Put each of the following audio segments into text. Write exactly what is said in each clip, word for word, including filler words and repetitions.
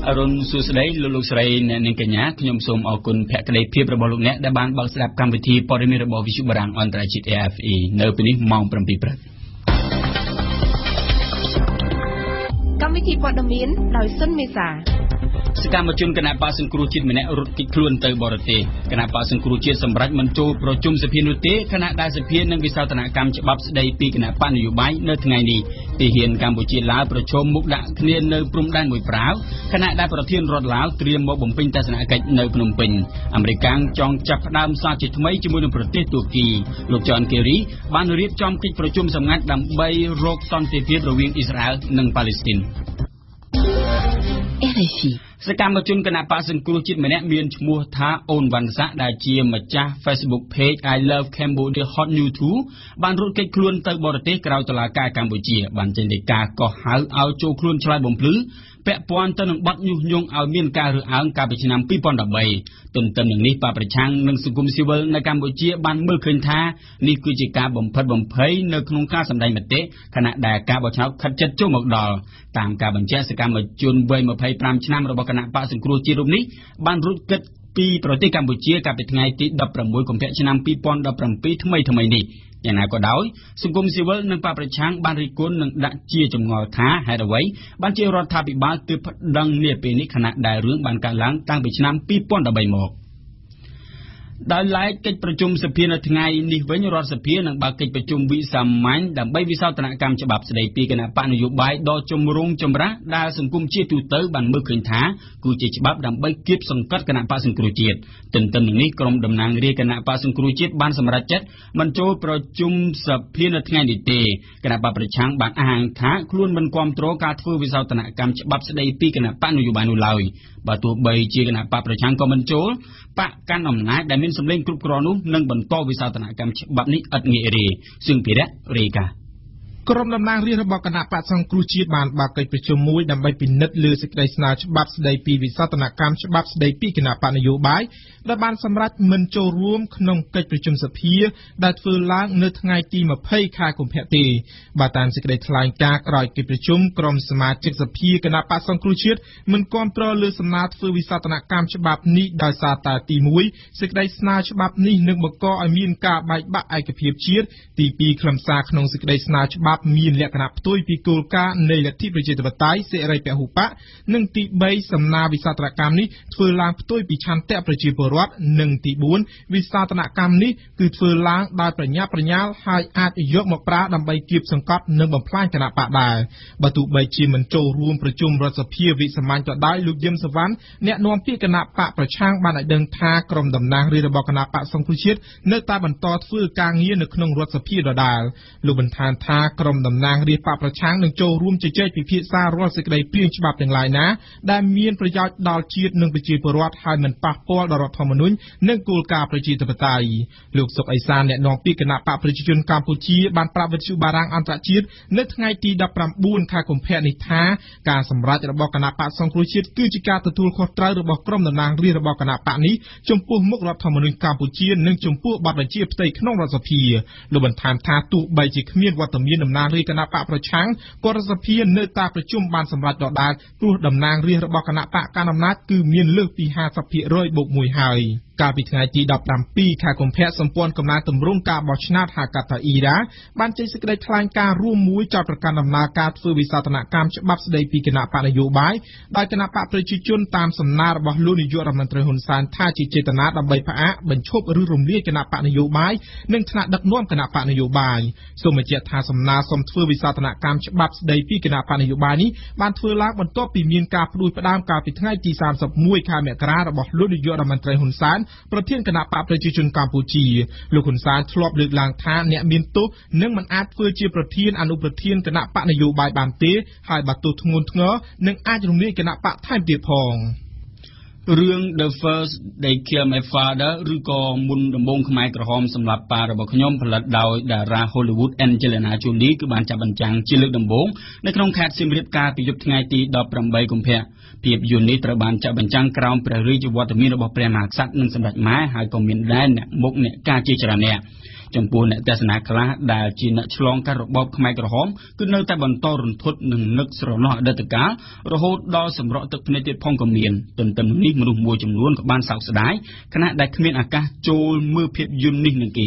រុនសួស្តីលោកលោកស្រីអ្នកនាងកញ្ញាខ្ញុំសូមអរគុណភក្ដីភាពរបស់លោកអ្នកដែលបានបើកស្ដាប់កម្មវិធីព័ត៌មានរបស់វិទ្យុបារាំងអន្តរជាតិ R F I នៅពេលនេះម៉ោង7ព្រឹកកម្មវិធីព័ត៌មានដោយសុនមេសាសកម្មជនគណៈបកសង្គ្រោះជាតិម្នាក់រត់គេចខ្លួនទៅបរទេសគណៈបកសង្គ្រោះជាតិសម្រាប់មិនចូលប្រជុំសភានោះទេគណៈដែលសភានឹងវិសោធនកម្មច្បាប់ស្ដីពីគណៈបកនយោបាយនៅថ្ងៃនេះទីហ៊ានកម្ពុជាឡាវប្រជុំមុខដាក់គ្នានៅព្រំដែនមួយប្រាវគណៈដែលប្រធានរដ្ឋឡាវត្រៀមមកបំពេញទស្សនកិច្ចនៅភ្នំពេញអាមេរិកចង់ចាប់ផ្ដើមសាជាថ្មីជាមួយនឹងប្រទេសទួរគីលោកចនកេរីបានរៀបចំកិច្ចប្រជុំសម្ងាត់ដើម្បីរកសន្តិភាពរវាងអ៊ីស្រាអែលនិងប៉ាឡេស្ទីន R F Iសកម្មជនគណៈបកសង្គ្រោះជាតិម្នាក់មានឈ្មោះថាអូនវណ្ណស័កដែលជាម្ចាស់ Facebook Page I Love Cambodia Hot News ទូបានរត់គេចខ្លួនទៅបរទេសក្រៅតុលាការកម្ពុជាបានចេញដីកាកោះហៅឲ្យចូលខ្លួនឆ្លើយបំភ្លឺពាក់ព័ន្ធទៅនឹងបទញុះញង់ឲ្យមានការរើសអើងកាលពីឆ្នាំពីរពាន់ដប់បីទន្ទឹមនឹងនេះបកប្រឆាំងនិងសង្គមស៊ីវិលនៅកម្ពុជាបានមើលឃើញថានេះគឺជាការបំផិតបំភ័យនៅក្នុងការសម្ដែងមតិខណៈដែលការបោះឆ្នោតខិតជិតចូលមកដល់តាមការបញ្ជាក់សកម្មជនវ័យម្ភៃប្រាំឆ្នាំរបស់គណៈបកសង្គ្រោះជាតិរូបនេះបានរត់គេចពីប្រទេសកម្ពុជាកាលពីថ្ងៃទីដប់ប្រាំមួយកុម្ភៈឆ្នាំពីរពាន់ដប់ប្រាំពីរថ្មីថ្មីនេះយ៉ាងណាក៏ដោយសង្គមស៊ីវិលនិងបកប្រឆាំងបានរិះគន់និងដាក់ជាចម្ងល់ថាហេតុអ្វីបានជារដ្ឋាភិបាលទើបប្តឹងនាពេលនេះខណៈដែលរឿងបានកើតឡើងតាំងពីឆ្នាំពីរពាន់ដប់បីមកដោយឡែកកិច្ចប្រជុំសភានៅថ្ងៃនេះវិញរដ្ឋសភានឹងបើកកិច្ចប្រជុំវិសាមញ្ញដើម្បីវិសោធនកម្មច្បាប់ស្ដីពីគណៈបកនយោបាយដ៏ជំរុងចម្រាស់ដែលសង្គមជាតិទូទៅបានមើលឃើញថាគឺជាច្បាប់ដើម្បីគៀបសង្កត់គណៈបកសង្គ្រោះជាតិទន្ទឹមនឹងនេះក្រុមតំណាងរាស្ត្រគណៈបកសង្គ្រោះជាតិបានសម្រេចចិត្តមិនចូលប្រជុំសភានៅថ្ងៃនេះទេគណៈបកប្រឆាំងបានអះអាងថាខ្លួនមិនគាំទ្រការធ្វើវិសោធនកម្មច្បាប់ស្ដីពីគណៈបកនយោបាយនោះឡើយបើទោះបីជាគណៈបកប្រឆាំងក៏មិនចូលបកកាន់អំណាចដែលមានសម្លេងគ្រប់គ្រាន់នោះនឹងបន្តវិសោធនកម្មច្បាប់នេះឥតងាយរេសឹងភិរៈរេកាក្រុមតំណាងរាស្ត្ររបស់គណៈបកសង្គ្រោះជាតិបានបើកកិច្ចប្រជុំមួយដើម្បីពិនិត្យលើសេចក្តីស្នើច្បាប់ស្តីពីវិសោធនកម្មច្បាប់ស្តីពីគណៈបកនយោបាយដែលបានសម្រេចមិនចូលរួមក្នុងកិច្ចប្រជុំសភាដែលធ្វើឡើងនៅថ្ងៃទីម្ភៃខែកុម្ភៈទេបើតាមសេចក្តីថ្លែងការណ៍ក្រោយកិច្ចប្រជុំក្រុមសមាជិកសភាគណៈបកសង្គ្រោះជាតិមិនគាំទ្រលើសំណើធ្វើវិសោធនកម្មច្បាប់នេះដោយសារតែទីមួយសេចក្តីស្នើច្បាប់នេះនឹងបង្កឲ្យមានការបែកបាក់ឯកភាពជាតិទីពីរខ្លឹមសារក្នុងសេចក្តីស្នើច្បាប់មានលក្ខណៈផ្ទុយពីគោលការណ៍នៃលទ្ធិប្រជាធិបតេយ្យសេរីពហុបកនិងទីបីសំណើវិសោធនកម្មនេះធ្វើឡើងផ្ទុយពីឆន្ទៈប្រជាពលរដ្ឋនិងទីបួនវិសោធនកម្មនេះគឺធ្វើឡើងដោយប្រញាប់ប្រញាល់ហើយអាចយកមកប្រើដើម្បីគៀបសង្កត់និងបំផ្លាញគណៈបកដែរបើទោះបីជាមិនចូលរួមប្រជុំរដ្ឋសភាវិសាមញ្ញក៏ដោយលោកយឹមសវណ្ណអ្នកនាំពាក្យគណៈបកប្រឆាំងបានឲ្យដឹងថាក្រុមតំណាងរាស្ត្ររបស់គណៈបកសង្គ្រោះជាតិនៅតែបន្តធ្វើការងារនៅក្នុងរដ្ឋសភាដដែលលោកបន្ថែមថាក្រុមតំណាងរាស្ត្របកប្រឆាំងនឹងចូលរួមជជែកពិភាក្សារាល់សេចក្តីព្រាងច្បាប់ទាំងឡាយណាដែលមានប្រយោជន៍ដល់ជាតិនិងប្រជាពលរដ្ឋហើយមិនប៉ះពាល់ដល់រដ្ឋធម្មនុញ្ញនិងគោលការណ៍ប្រជាធិបតេយ្យលោកសុកអេសានអ្នកនាំពាក្យគណៈបកប្រជាជនកម្ពុជាបានប្រាប់វិទ្យុបារាំងអន្តរជាតិនៅថ្ងៃទីដប់ប្រាំបួនខែកុម្ភៈនេះថាការសម្រេចរបស់គណៈបកសង្គ្រោះជាតិគឺជាការទទួលខុសត្រូវរបស់ក្រុមតំណាងរាស្ត្ររបស់គណៈបកនេះចំពោះមុខរដ្ឋធម្មនុញ្ញកម្ពុជានិងចំពោះបទបញ្ជាផ្ទៃក្នុងរដ្ឋសភាលោកបន្ថែមថាទោះបីជាគ្មានវត្តមានតំណាងរាស្ត្រគណៈបកប្រឆាំងក៏រដ្ឋសភានៅតែប្រជុំបានសម្រេចដដែលព្រោះតំណាងរាស្ត្ររបស់គណៈបកកណ្ដាលអំណាចគឺមានលើសពី ห้าสิบភាគរយ បូកមួយហើយកាលពីថ្ងៃទីដប់ប្រាំពីរខែកុម្ភៈសម្ព័ន្ធកំណែទម្រង់ការបោះឆ្នោតហៅកាត់ថាអ៊ីរ៉ាបានចេញសេចក្តីថ្លែងការណ៍រួមមួយចោទប្រកាន់ដំណើរការធ្វើវិសោធនកម្មច្បាប់ស្តីពីគណៈបកនយោបាយដោយគណៈបកប្រជាជនតាមសំណើរបស់លោកនាយករដ្ឋមន្ត្រីហ៊ុនសែនថាជាចេតនាដើម្បីផ្អាកបញ្ឈប់ឬរំលាយគណៈបកនយោបាយនិងថ្នាក់ដឹកនាំគណៈបកនយោបាយសូមបញ្ជាក់ថាសំណើសុំធ្វើវិសោធនកម្មច្បាប់ស្តីពីគណៈបកនយោបាយនេះបានធ្វើឡើងបន្ទាប់ពីមានការផ្ដួចផ្ដើមកាលពីថ្ងៃទីសាមសិបមួយខែមករារបស់លោកនាយករដ្ឋមន្ត្រីហ៊ុនសែនប្រធានគណៈបកប្រជាជនកម្ពុជាលោកហ៊ុនសែនធ្លាប់លើកឡើងថាអ្នកមានទោសនឹងមិនអាចធ្វើជាប្រធានអនុប្រធានគណៈបកនយោបាយបានទេហើយបើទោសធ្ងន់ធ្ងរនឹងអាចរំលាយគណៈបកថែមទៀតផងរឿង The First They Kill My Father ឬក៏មុនដំបូងខ្មែរក្រហមសម្រាប់ប៉ារបស់ខ្ញុំផលិតដោយតារា Hollywood Angelina Jolie គឺបានចាប់បញ្ចាំងជាលើកដំបូងនៅក្នុងខេត្តសៀមរាបកាលពីយប់ថ្ងៃទីដប់ប្រាំបីកុម្ភៈភាពយន្តនេះត្រូវបានចាប់បញ្ចាំងក្រោមព្រះរាជវត្តមានរបស់ព្រះមហាក្សត្រនិងសម្ដេចម៉ែហើយក៏មានដែរអ្នកមុខអ្នកការជាច្រើនអ្នកចំពោះអ្នកទស្សនាខ្លះដែលជាអ្នកឆ្លងកាត់របបខ្មែរក្រហមគឺនៅតែបន្តរន្ធត់នឹងនឹកស្រណោះអតីតកាលរហូតដល់សម្រក់ទឹកភ្នែកទៀតផងក៏មានទន្ទឹមនឹងនេះមនុស្សមួយចំនួនក៏បានសោកស្ដាយខណៈដែលគ្មានឱកាសចូលមើលភាពយន្តនេះនឹងគេ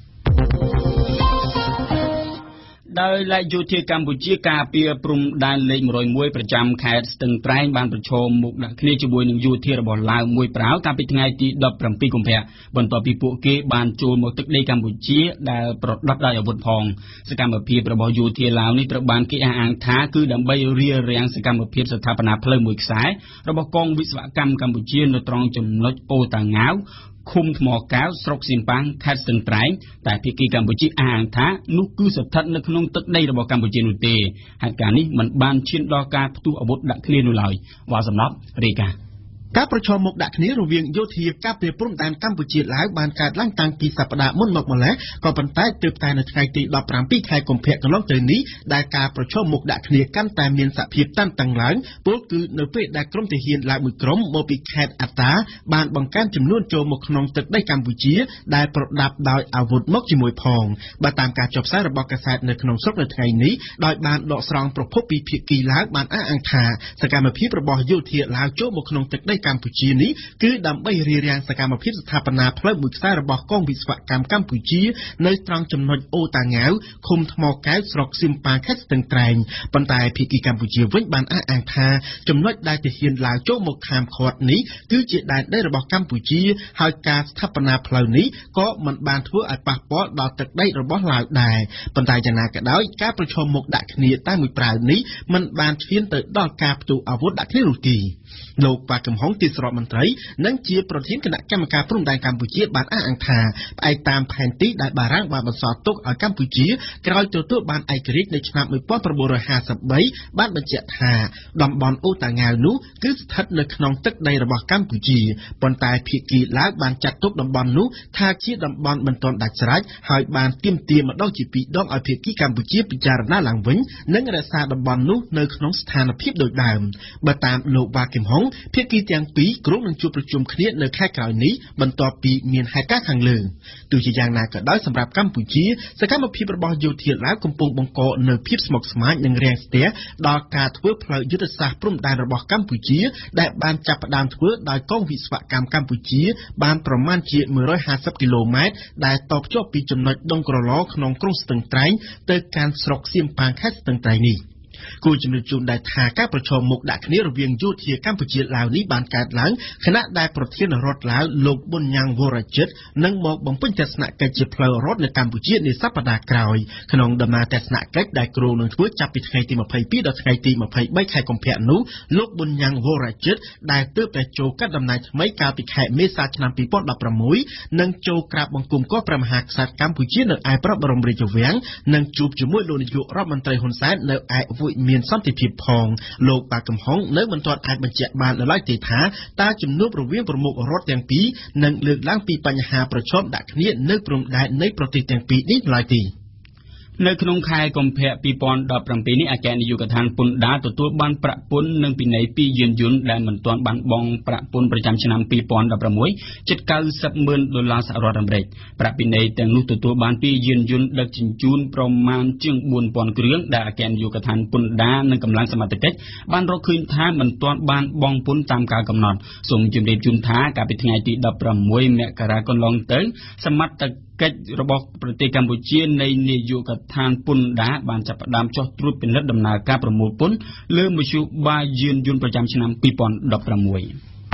ដោយឡែកយោធាកម្ពុជាការពារព្រំដែនលេខone oh oneប្រចាំខេត្តស្ទឹងត្រែងបានប្រឈមមុខដាក់គ្នាជាមួយនឹងយោធារបស់ឡាវមួយប្រាវកាលពីថ្ងៃទីseventeenកុម្ភៈបន្ទាប់ពីពួកគេបានចូលមកទឹកដីកម្ពុជាដែលប្រដាប់ដោយអាវុធផងសកម្មភាពរបស់យោធាឡាវនេះត្រូវបានគេអះអាងថាគឺដើម្បីរារាំងសកម្មភាពស្ថាបនាផ្លូវមួយខ្សែរបស់កងវិស្វកម្មកម្ពុជានៅត្រង់ចំណុចអូតាងាវឃុំថ្មកែវស្រុកសៀមប៉ាងខេត្តស្ទឹងត្រែងតែភាគីកម្ពុជាអះអាងថានោះគឺស្ថិតនៅក្នុងទឹកដីរបស់កម្ពុជានោះទេហេតុការណ៍នេះមិនបានឈានដល់ការផ្ទុះអាវុធដាក់គ្នានោះឡើយវ៉ាសំណប់រាយការណ៍ការប្រឈមមុខដាក់គ្នារវាងយោធាការពារព្រំដែនកម្ពុជាឡាវបានកើតឡើងតាំងពីសប្តាហ៍មុនមកម្ល៉េះក៏ប៉ុន្តែទើបតែនៅថ្ងៃទីseventeenខែកុម្ភៈកន្លងទៅនេះដែលការប្រឈមមុខដាក់គ្នាកាន់តែមានសភាពតានតឹងឡើងពលគឺនៅពេលដែលក្រុមទាហានឡាវមួយក្រុមមកពីខេត្តអាតាបានបង្កើនចំនួនចូលមកក្នុងទឹកដីកម្ពុជាដែលប្រដាប់ដោយអាវុធមកជាមួយផងបើតាមការចុះផ្សាយរបស់កាសែតនៅក្នុងស្រុកនៅថ្ងៃនេះដោយបានដកស្រង់ប្រភពពីភាគីឡាវបានអះអាងថាសកម្មភាពរបស់យោធាឡាវចូលមកក្នុងទឹកដីកម្ពុជានេះគឺដើម្បីរារាំងសកម្មភាពស្ថាបនាផ្លូវមួយខ្សែរបស់កងវិស្វកម្មកម្ពុជានៅត្រង់ចំណុចអូតាងាវឃុំថ្មកែវស្រុកសៀមប៉ាងខេត្តស្ទឹងត្រែងប៉ុន្តែភាគីកម្ពុជាវិញបានអះអាងថាចំណុចដែលទាហានឡាវចូលមកខាមឃាត់នេះគឺជាដែនដីរបស់កម្ពុជាហើយការស្ថាបនាផ្លូវនេះក៏មិនបានធ្វើឲ្យប៉ះពាល់ដល់ទឹកដីរបស់ឡាវដែរប៉ុន្តែយ៉ាងណាក៏ដោយការប្រឈមមុខដាក់គ្នាតែមួយប្រាវនេះមិនបានឈានទៅដល់ការផ្ទុះអាវុធដាក់គ្នានោះទេលោកប៉ាកំហុងទីរដ្ឋមន្ត្រីនិងជាប្រធានគណៈកម្មការព្រំដែនកម្ពុជាបានអះអាងថាផ្អែកតាមផែនទីដែលបារាំងបានបន្សល់ទុកឲ្យកម្ពុជាក្រោយទទួលបានឯករាជ្យនៅឆ្នាំnineteen fifty-threeបានបញ្ជាក់ថាតំបន់អូតាងាវនោះគឺស្ថិតនៅក្នុងទឹកដីរបស់កម្ពុជាប៉ុន្តែភាគីឡាវបានចាត់ទុកតំបន់នោះថាជាតំបន់មិនទាន់ដាច់ស្រេចហើយបានទាមទារម្ដងជាពីរដងឲ្យភាគីកម្ពុជាពិចារណាឡើងវិញនិងរក្សាតំបន់នោះនៅក្នុងស្ថានភាពដូចដើមបើតាមលោកវ៉ាគឹមហុងភាគីទាំងពីរគ្រោងនឹងជួបប្រជុំគ្នានៅខែក្រោយនេះបន្ទាប់ពីមានហេតុការណ៍ខាងលើទោះជាយ៉ាងណាក៏ដោយសម្រាប់កម្ពុជាសកម្មភាពរបស់យោធាឡាវកំពុងបង្កនៅភាពស្មុគស្មាញនិងរាំងស្ទះដល់ការធ្វើផ្លូវយុទ្ធសាស្ត្រព្រំដែនរបស់កម្ពុជាដែលបានចាប់ផ្ដើមធ្វើដោយកងវិស្វកម្មកម្ពុជាបានប្រមាណជាone hundred fiftyគីឡូម៉ែត្រដែលតភ្ជាប់ពីចំណុចដងក្រឡក្នុងក្រុងស្ទឹងត្រែងទៅកាន់ស្រុកសៀមប៉ាងខេត្តស្ទឹងត្រែងនេះគូជំនុំជូនដែលថាការប្រឈមមុខដាក់គ្នារវាងយោធាកម្ពុជាឡាវនេះបានកើតឡើងខណៈដែលប្រធានរដ្ឋឡាវលោកប៊ុនញ៉ាំងវរជិតនឹងមកបំពេញទស្សនកិច្ចជាផ្លូវរដ្ឋនៅកម្ពុជានាសប្តាហ៍ក្រោយក្នុងដំណើរទស្សនកិច្ចដែលគ្រោងនឹងធ្វើចាប់ពីថ្ងៃទីtwenty-twoដល់ថ្ងៃទីtwenty-threeខែកុម្ភៈនោះលោកប៊ុនញ៉ាំងវរជិតដែលទើបតែចូលកាត់ដំណើរថ្មីកាលពីខែមេសាឆ្នាំtwo thousand sixteenនឹងចូលក្រាបបង្គំគាល់ព្រះមហាក្សត្រកម្ពុជានៅឯព្រះបរមរាជវាំងនិងជួបជាមួយលោកនាយករដ្ឋមន្ត្រីហ៊ុនសែននៅឯមានសន្តិភាពផងលោកប៉ាកំហុងនៅមិនទាន់អាចបញ្ជាក់បានឡើយទេថាតើជំនួបរវាងប្រមុខរដ្ឋទាំងពីរនឹងលើកឡើងពីបញ្ហាប្រឈមដាក់គ្នានៅព្រំដែននៃប្រទេសទាំងពីរនេះឡើយទេនៅក្នុងខែកុម្ភៈtwo thousand seventeenនេះអគ្គនាយកដ្ឋានពន្ធដារទទួលបានប្រាក់ពន្ធនិងពិន័យពីយានយន្តដែលមិនទាន់បានបង់ប្រាក់ពន្ធប្រចាំឆ្នាំtwo thousand sixteenជិតninetyម៉ឺនដុល្លារសហរដ្ឋអាមេរិកប្រាក់ពិន័យទាំងនោះទទួលបានពីយានយន្តដឹកជញ្ជូនប្រមាណជាងfour thousandគ្រឿងដែលអគ្គនាយកដ្ឋានពន្ធដារនិងកម្លាំងសមត្ថកិច្ចបានរកឃើញថាមិនទាន់បានបង់ពន្ធតាមការកំណត់សូមជម្រាបជូនថាកាលពីថ្ងៃទីsixteenមករាកន្លងទៅសមត្ថកិច្ចរបស់ប្រទេសកម្ពុជានៃនាយកដ្ឋានពន្ធដារបានចាប់ផ្ដើមចុះត្រួតពិនិត្យដំណើរការប្រមូលពន្ធលើមធ្យោបាយយានយន្តប្រចាំឆ្នាំtwo thousand sixteen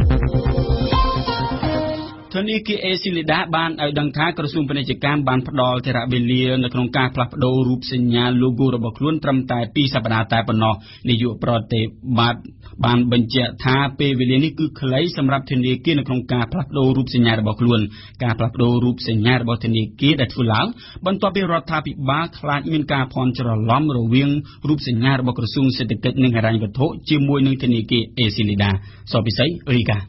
ធនាគារអេស៊ីលីដាបានឲ្យដឹងថាក្រសួងពាណិជ្ជកម្មបានផ្ដល់ថេរវេលានៅក្នុងការផ្លាស់ប្ដូររូបសញ្ញា logo របស់ខ្លួនត្រឹមតែtwoសប្តាហ៍តែប៉ុណ្ណោះនាយកប្រតិបត្តិបានបញ្ជាក់ថាពេលវេលានេះគឺខ្លីសម្រាប់ធនាគារនៅក្នុងការផ្លាស់ប្ដូររូបសញ្ញារបស់ខ្លួនការផ្លាស់ប្ដូររូបសញ្ញារបស់ធនាគារដែលធ្វើឡើងបន្ទាប់ពីរដ្ឋាភិបាលខ្លាចមានការភ័ន្តច្រឡំរវាងរូបសញ្ញារបស់ក្រសួងសេដ្ឋកិច្ចនិងហិរញ្ញវត្ថុជាមួយនឹងធនាគារអេស៊ីលីដាសពិសីរីកា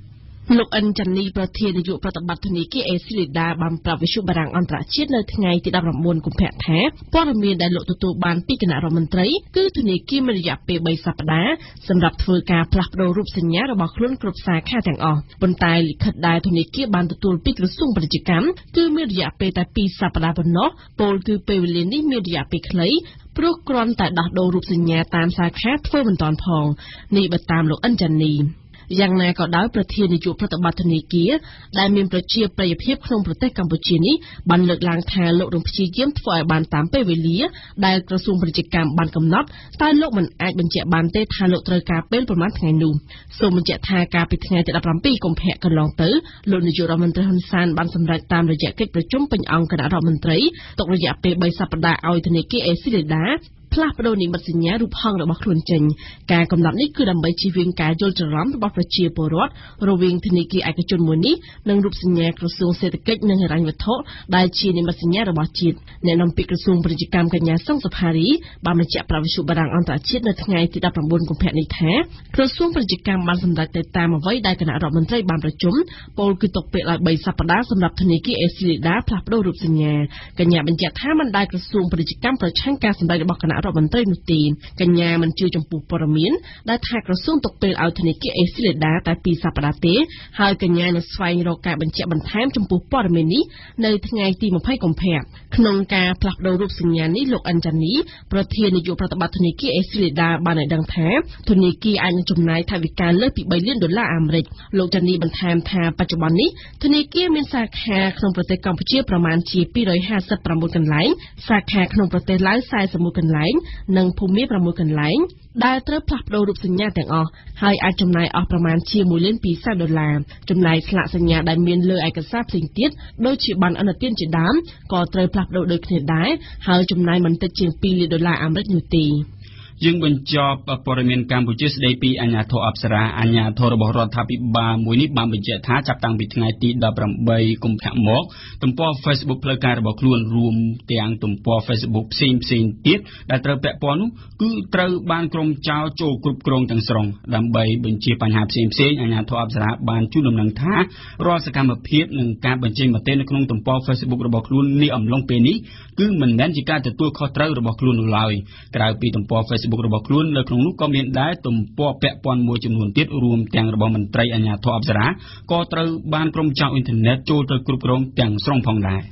លោកអិនចាន់នីប្រធាននាយកប្រតិបត្តិធនាគារអេស៊ីលីដាបានប្រាប់វិទ្យុបារាំងអន្តរជាតិនៅថ្ងៃទីដប់ប្រាំបួនកុម្ភៈថាព័ត៌មានដែលលោកទទួលបានពីគណៈរដ្ឋមន្ត្រីគឺធនាគារមានរយៈពេលបីសប្តាហ៍សម្រាប់ធ្វើការផ្លាស់ប្តូររូបសញ្ញារបស់ខ្លួនគ្រប់សាខាទាំងអស់ប៉ុន្តែលិខិតដែលធនាគារបានទទួលពីក្រសួងពាណិជ្ជកម្មគឺមានរយៈពេលតែពីរសប្តាហ៍ប៉ុណ្ណោះពោលគឺពេលវេលានេះមានរយៈពេលខ្លីព្រោះគ្រាន់តែដោះដូររូបសញ្ញាតាមសាខាធ្វើមិនទាន់ផងនេះបើតាមលោកអិនចាន់នីយ៉ាងណាក៏ដោយប្រធាននាយកប្រតិបត្តិធនាគារដែលមានប្រជាប្រិយភាពក្នុងប្រទេសកម្ពុជានេះបានលើកឡើងថាលោកនឹងព្យាយាមធ្វើឲ្យបានតាមពេលវេលាដែលក្រសួងពាណិជ្ជកម្មបានកំណត់តែលោកមិនអាចបញ្ជាក់បានទេថាលោកត្រូវការពេលប្រមាណថ្ងៃនោះសូមបញ្ជាក់ថាកាលពីថ្ងៃទីដប់ប្រាំពីរកុម្ភៈកន្លងទៅលោកនាយករដ្ឋមន្ត្រីហ៊ុនសែនបានសម្រេចតាមរយៈកិច្ចប្រជុំពេញអង្គគណៈរដ្ឋមន្ត្រីទុករយៈពេលបីសប្តាហ៍ឲ្យធនាគារអេស៊ីលីដាផ្លាស់ប្តូរនិមិត្តសញ្ញារូបហង្សរបស់ខ្លួនចេញការកំណត់នេះគឺដើម្បីជៀសវាងការយល់ច្រឡំរបស់ប្រជាពលរដ្ឋរវាងធនាគារឯកជនមួយនេះនិងរូបសញ្ញាក្រសួងសេដ្ឋកិច្ចនិងហិរញ្ញវត្ថុដែលជានិមិត្តសញ្ញារបស់ជាតិអ្នកនាំពាក្យក្រសួងពាណិជ្ជកម្មកញ្ញាសុងសុផារីបានបញ្ជាក់ប្រាប់វិទ្យុបារាំងអន្តរជាតិនៅថ្ងៃទីដប់ប្រាំបួនកុម្ភៈនេះថាក្រសួងពាណិជ្ជកម្មបានសម្រេចទៅតាមអ្វីដែលគណៈរដ្ឋមន្ត្រីបានប្រជុំពោលគឺទុកពេលឲ្យបីសប្តាហ៍សម្រាប់ធនាគារអេស៊ីលីដាផ្លាស់ប្តូររូបសញ្ញាកញ្ញាបញ្ជាក់ថាមិនដែលក្រសួងពាណិជ្ជកម្មប្រឆាំងការសម្ដែងរបស់គណៈរដ្ឋមន្ត្រីនោះទេកញ្ញាមិនជឿចំពោះព័ត៌មានដែលថាក្រសួងទុកពេលឲ្យធនាគារអេស៊ីលីដាតែពីរសប្តាហ៍ទេហើយកញ្ញានឹងស្វែងរកការបញ្ជាក់បន្ថែមចំពោះព័ត៌មាននេះនៅថ្ងៃទីម្ភៃកុម្ភៈក្នុងការផ្លាស់ប្តូររូបសញ្ញានេះលោកអិនចាន់នីប្រធាននាយកប្រតិបត្តិធនាគារអេស៊ីលីដាបានឲ្យដឹងថាធនាគារអាចនឹងចំណាយថវិកាលើសពីបីលានដុល្លារអាមេរិកលោកចាន់នីបន្ថែមថាបច្ចុប្បន្ននេះធនាគារមានសាខាក្នុងប្រទេសកម្ពុជាប្រមាណជាពីររយហាសិបប្រាំមួយកន្លែងសាខាក្នុងប្រទេសឡាវសែសិបមួយកន្លែងនិងភូមាប្រាំមួយកន្លែងដែលត្រូវផ្លាស់ប្តូររូបសញ្ញាទាំងអស់ហើយអាចចំណាយអស់ប្រមាណជាមួយលានពីរសែនដុល្លារចំណែកស្លាកសញ្ញាដែលមានលើឯកសារផ្សេងទៀតដូចជាប័ណ្ណឥណទានជាដើមក៏ត្រូវផ្លាស់ប្តូរដូចគ្នាដែរហើយចំណាយមិនតិចជាងពីរលានដុល្លារអាមេរិកនោះទេយើងបញ្ចប់ព័ត៌មានកម្ពុជាស្ដីពីអាជ្ញាធរអប្សរាអាជ្ញាធររបស់រដ្ឋាភិបាលមួយនេះបានបញ្ជាក់ថាចាប់តាំងពីថ្ងៃទីដប់ប្រាំបីកុម្ភៈមកទំព័រ Facebook ផ្លូវការរបស់ខ្លួនរួមទាំងទំព័រ Facebook ផ្សេងផ្សេងទៀតដែលត្រូវពាក់ព័ន្ធនោះគឺត្រូវបានក្រុមចោរចូលគ្រប់គ្រងទាំងស្រុងដើម្បីបញ្ជាបញ្ហាផ្សេងផ្សេងអាជ្ញាធរអប្សរាបានជូនដំណឹងថារាល់សកម្មភាពនិងការបញ្ចេញមតិនៅក្នុងទំព័រ Facebook របស់ខ្លួននេះអំឡុងពេលនេះគឺមិនមែនជាការទទួលខុសត្រូវរបស់ខ្លួននោះឡើយក្រៅពីទំព័រ Facebookរបស់ខ្លួននៅក្នុងនោះក៏មានដែរទំព័រពាក់ព័ន្ធមួយចំនួនទៀតរួមទាំងរបស់មន្ត្រីអាជ្ញាធរអប្សរាក៏ត្រូវបានក្រុមចោរអ៊ីនធឺណិតចូលទៅគ្រប់គ្រងទាំងស្រុងផងដែរ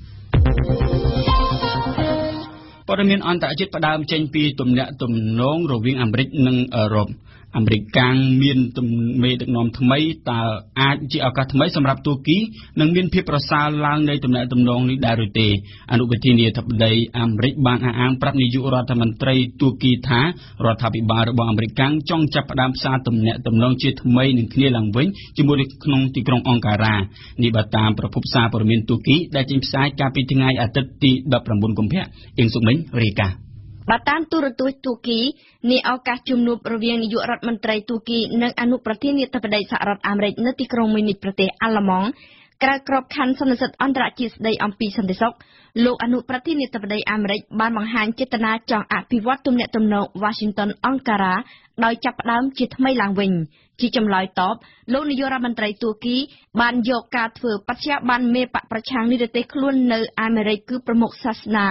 ព័ត៌មានអន្តរជាតិផ្ដើមចេញពីទំនាក់ទំនងរវាងអាមេរិកនិងអឺរ៉ុបអាមេរិកកាំងមានមេដឹកនាំថ្មីតើអាចជាឱកាសថ្មីសម្រាប់ទូគីនិងមានភាពប្រសើរឡើងនៃទំនាក់ទំនងនេះដែរឬទេអនុប្រធានាធិបតីអាមេរិកបានអះអាងប្រាប់នាយករដ្ឋមន្ត្រីទូគីថារដ្ឋាភិបាលរបស់អាមេរិកកាំងចង់ចាប់ផ្ដើមផ្សារទំនាក់ទំនងជាថ្មីនឹងគ្នាឡើងវិញជាមួយក្នុងទីក្រុងអង្ការ៉ានេះបើតាមប្រភពសារព័ត៌មានទូគីដែលចេញផ្សាយកាលពីថ្ងៃអាទិត្យទីដប់ប្រាំបួនកុម្ភៈអៀងសុមិញរាយការណ៍បើតាមទូរទស្សន៍ទូគីនាឱកាសជំនួបរវាងនាយករដ្ឋមន្ត្រីទូគីនិងអនុប្រធានាធិបតីសហរដ្ឋអាមេរិកនៅទីក្រុងមីនីចប្រទេសអាល្លឺម៉ង់ក្រៅក្របខ័ណ្ឌសន្និសីទអន្តរជាតិស្តីអំពីសន្តិសុខលោកអនុប្រធានាធិបតីអាមេរិកបានបង្ហាញចេតនាចង់អភិវឌ្ឍទំនាក់ទំនង Washington អង្ការ៉ាដោយចាប់ផ្ដើមជាថ្មីឡើងវិញជាចម្លើយតបលោកនាយករដ្ឋមន្ត្រីទូគីបានយកការធ្វើបច្ចុប្បន្នមេបកប្រឆាំងនិរទេសខ្លួននៅអាមេរិកគឺប្រមុខសាសនា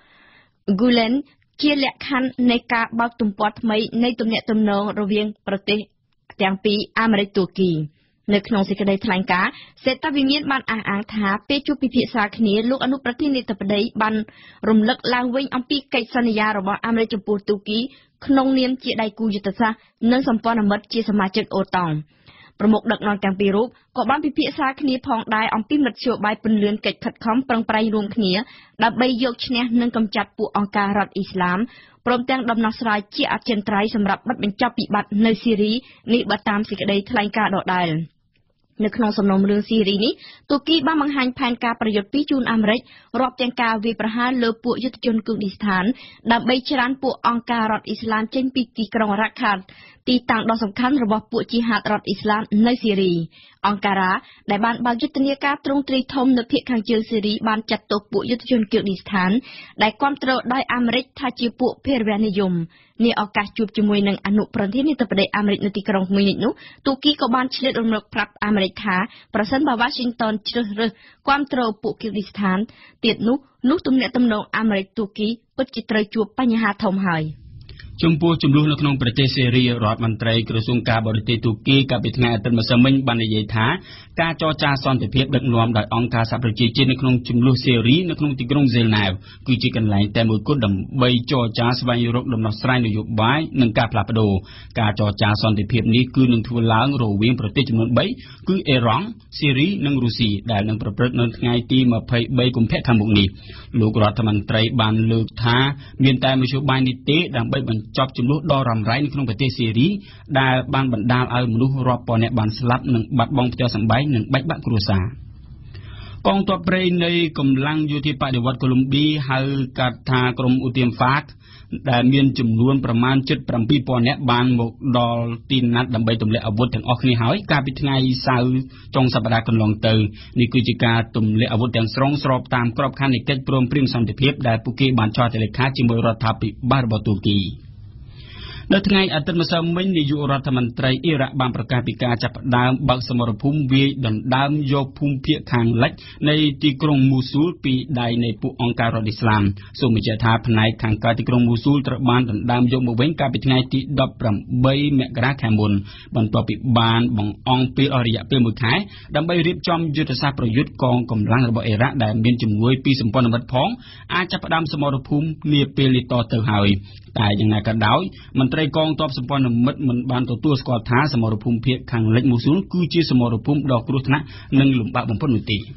Gulenជាលក្ខខណ្ឌនៃការបើកទំព័រថ្មីនៃទំនាក់ទំនងរវាងប្រទេសទាំងពីរអាមេរិកទូគីនៅក្នុងសេចក្តីថ្លែងការណ៍សេតវិមានបានអះអាងថាពេលជួបពិភាក្សាគ្នាលោកអនុប្រធានាធិបតីបានរំលឹកឡើងវិញអំពីកិច្ចសន្យារបស់អាមេរិកចំពោះទូគីក្នុងនាមជាដៃគូយុទ្ធសាស្ត្រនិងសម្ព័ន្ធមិត្តជាសមាជិកអូតង់ប្រមុខដឹកនាំទាំងពីររូបក៏បានពិភាក្សាគ្នាផងដែរអំពីមធ្យោបាយពន្លឿនកិច្ចខិតខំប្រឹងប្រែងរួមគ្នាដើម្បីយកឈ្នះនិងកម្ចាត់ពួកអង្គការរដ្ឋអ៊ីស្លាមព្រមទាំងដំណោះស្រាយជាអចិន្ត្រៃយ៍សម្រាប់បិទបញ្ចប់វិបត្តិនៅស៊ីរីនេះបើតាមសេចក្តីថ្លែងការណ៍ដដែលនៅក្នុងសំណុំរឿងស៊ីរីនេះទូគីបានបង្ហាញផែនការប្រយុទ្ធពីជូនអាមេរិករាប់ទាំងការវាយប្រហារលើពួកយុទ្ធជនគូឌីស្ថានដើម្បីច្រានពួកអង្គការរដ្ឋអ៊ីស្លាមចេញពីទីក្រុងរ៉ាខាតទីតាំងដ៏សំខាន់របស់ពួកជីហាតរដ្ឋអ៊ីស្លាមនៅស៊ីរីអង្ការ៉ាដែលបានបើកយុទ្ធនាការទ្រង់ទ្រាយធំនៅភាគខាងជើងស៊ីរីបានចាត់ទុកពួកយុទ្ធជនគូឌីស្ថានដែលគាំទ្រដោយអាមេរិកថាជាពួកភេរវនិយមនាឱកាសជួបជាមួយនឹងអនុប្រធានាធិបតីអាមេរិកនៅទីក្រុងមីនិចនោះទូគីក៏បានឆ្លៀតរំលឹកប្រាប់អាមេរិកថាប្រសិនបើ Washington ជ្រើសរើសគាំទ្រពួកគីរីស្ថានទៀតនោះនោះទំនាក់ទំនងអាមេរិកទូគីពិតជាត្រូវជួបបញ្ហាធំហើយចំពោះចំនួននៅក្នុងប្រទេសសេរីរដ្ឋមន្ត្រីក្រសួងការបរទេសទូគីកាលពីថ្ងៃអាទិត្យម្សិលមិញបាននិយាយថាការចរចាសន្តិភាពដឹកនាំដោយអង្គការសហប្រជាជាតិនៅក្នុងចំនួនសេរីនៅក្នុងទីក្រុងហ្សេណែវគឺជាកន្លែងតែមួយគត់ដើម្បីចរចាស្វែងរកដំណោះស្រាយនយោបាយនិងការផ្លាស់ប្ដូរការចរចាសន្តិភាពនេះគឺនឹងធ្វើឡើងរវាងប្រទេសចំនួនបីគឺអ៊ីរ៉ង់សេរីនិងរុស្ស៊ីដែលនឹងប្រព្រឹត្តនៅថ្ងៃទីម្ភៃបីកុម្ភៈខាងមុខនេះលោករដ្ឋមន្ត្រីបានលើកថាមានតែមធ្យោបាយនេះទេដើម្បីបញ្ចប់ចំនួនដ៏រ៉ាំរ៉ៃនៅក្នុងប្រទេសសេរីដែលបានបណ្ដាលឲ្យមនុស្សរាប់ពាន់នាក់បានស្លាប់និងបាត់បង់ផ្ទះសម្បែងនិងបែកបាក់គ្រួសារកងទ័ពព្រៃនៃកម្លាំងយោធាបដិវត្តកូឡុំប៊ីហៅកាត់ថាក្រុមឧទាមហ្វាកដែលមានចំនួនប្រមាណជិតប្រាំពីរពាន់នាក់បានមកដល់ទីណាត់ដើម្បីទម្លាក់អាវុធទាំងអស់គ្នាហើយកាលពីថ្ងៃសៅរ៍ចុងសប្តាហ៍កន្លងទៅនេះគឺជាការទម្លាក់អាវុធទាំងស្រុងស្របតាមក្របខ័ណ្ឌនៃកិច្ចព្រមព្រៀងសន្តិភាពដែលពួកគេបានចុះហត្ថលេខាជាមួយរដ្ឋាភិបាលរបស់ទូគីនៅថ្ងៃអាទិត្យម្សិលមិញនាយករដ្ឋមន្ត្រីអ៊ីរ៉ាក់បានប្រកាសពីការចាប់ផ្ដើមបើកសមរភូមិវាយដណ្ដើមយកភូមិភាគខាងលិចនៃទីក្រុងមូស៊ូលពីដៃនៃពួកអង្គការរដ្ឋអ៊ីស្លាមសូមបញ្ជាក់ថាផ្នែកខាងកើតទីក្រុងមូស៊ូលត្រូវបានដណ្ដើមយកមកវិញកាលពីថ្ងៃទីដប់ប្រាំបីមករាខាងមុនបន្ទាប់ពីបានបង្អង់ពេលអស់រយៈពេលមួយខែដើម្បីរៀបចំយុទ្ធសាស្ត្រប្រយុទ្ធកងកម្លាំងរបស់អ៊ីរ៉ាក់ដែលមានជំនួយពីសម្ព័ន្ធមិត្តផងអាចចាប់ផ្ដើមសមរភូមិនាពេលនេះតទៅហើយតែយ៉ាងណាក៏ដោយមន្ត្រីកងទ័ពសម្ព័ន្ធមិត្តមិនបានទទួលស្គាល់ថាសមរភូមិភាគខាងលិចមូស៊ូលគឺជាសមរភូមិដ៏គ្រោះថ្នាក់និងលំបាកបំផុតនោះទេ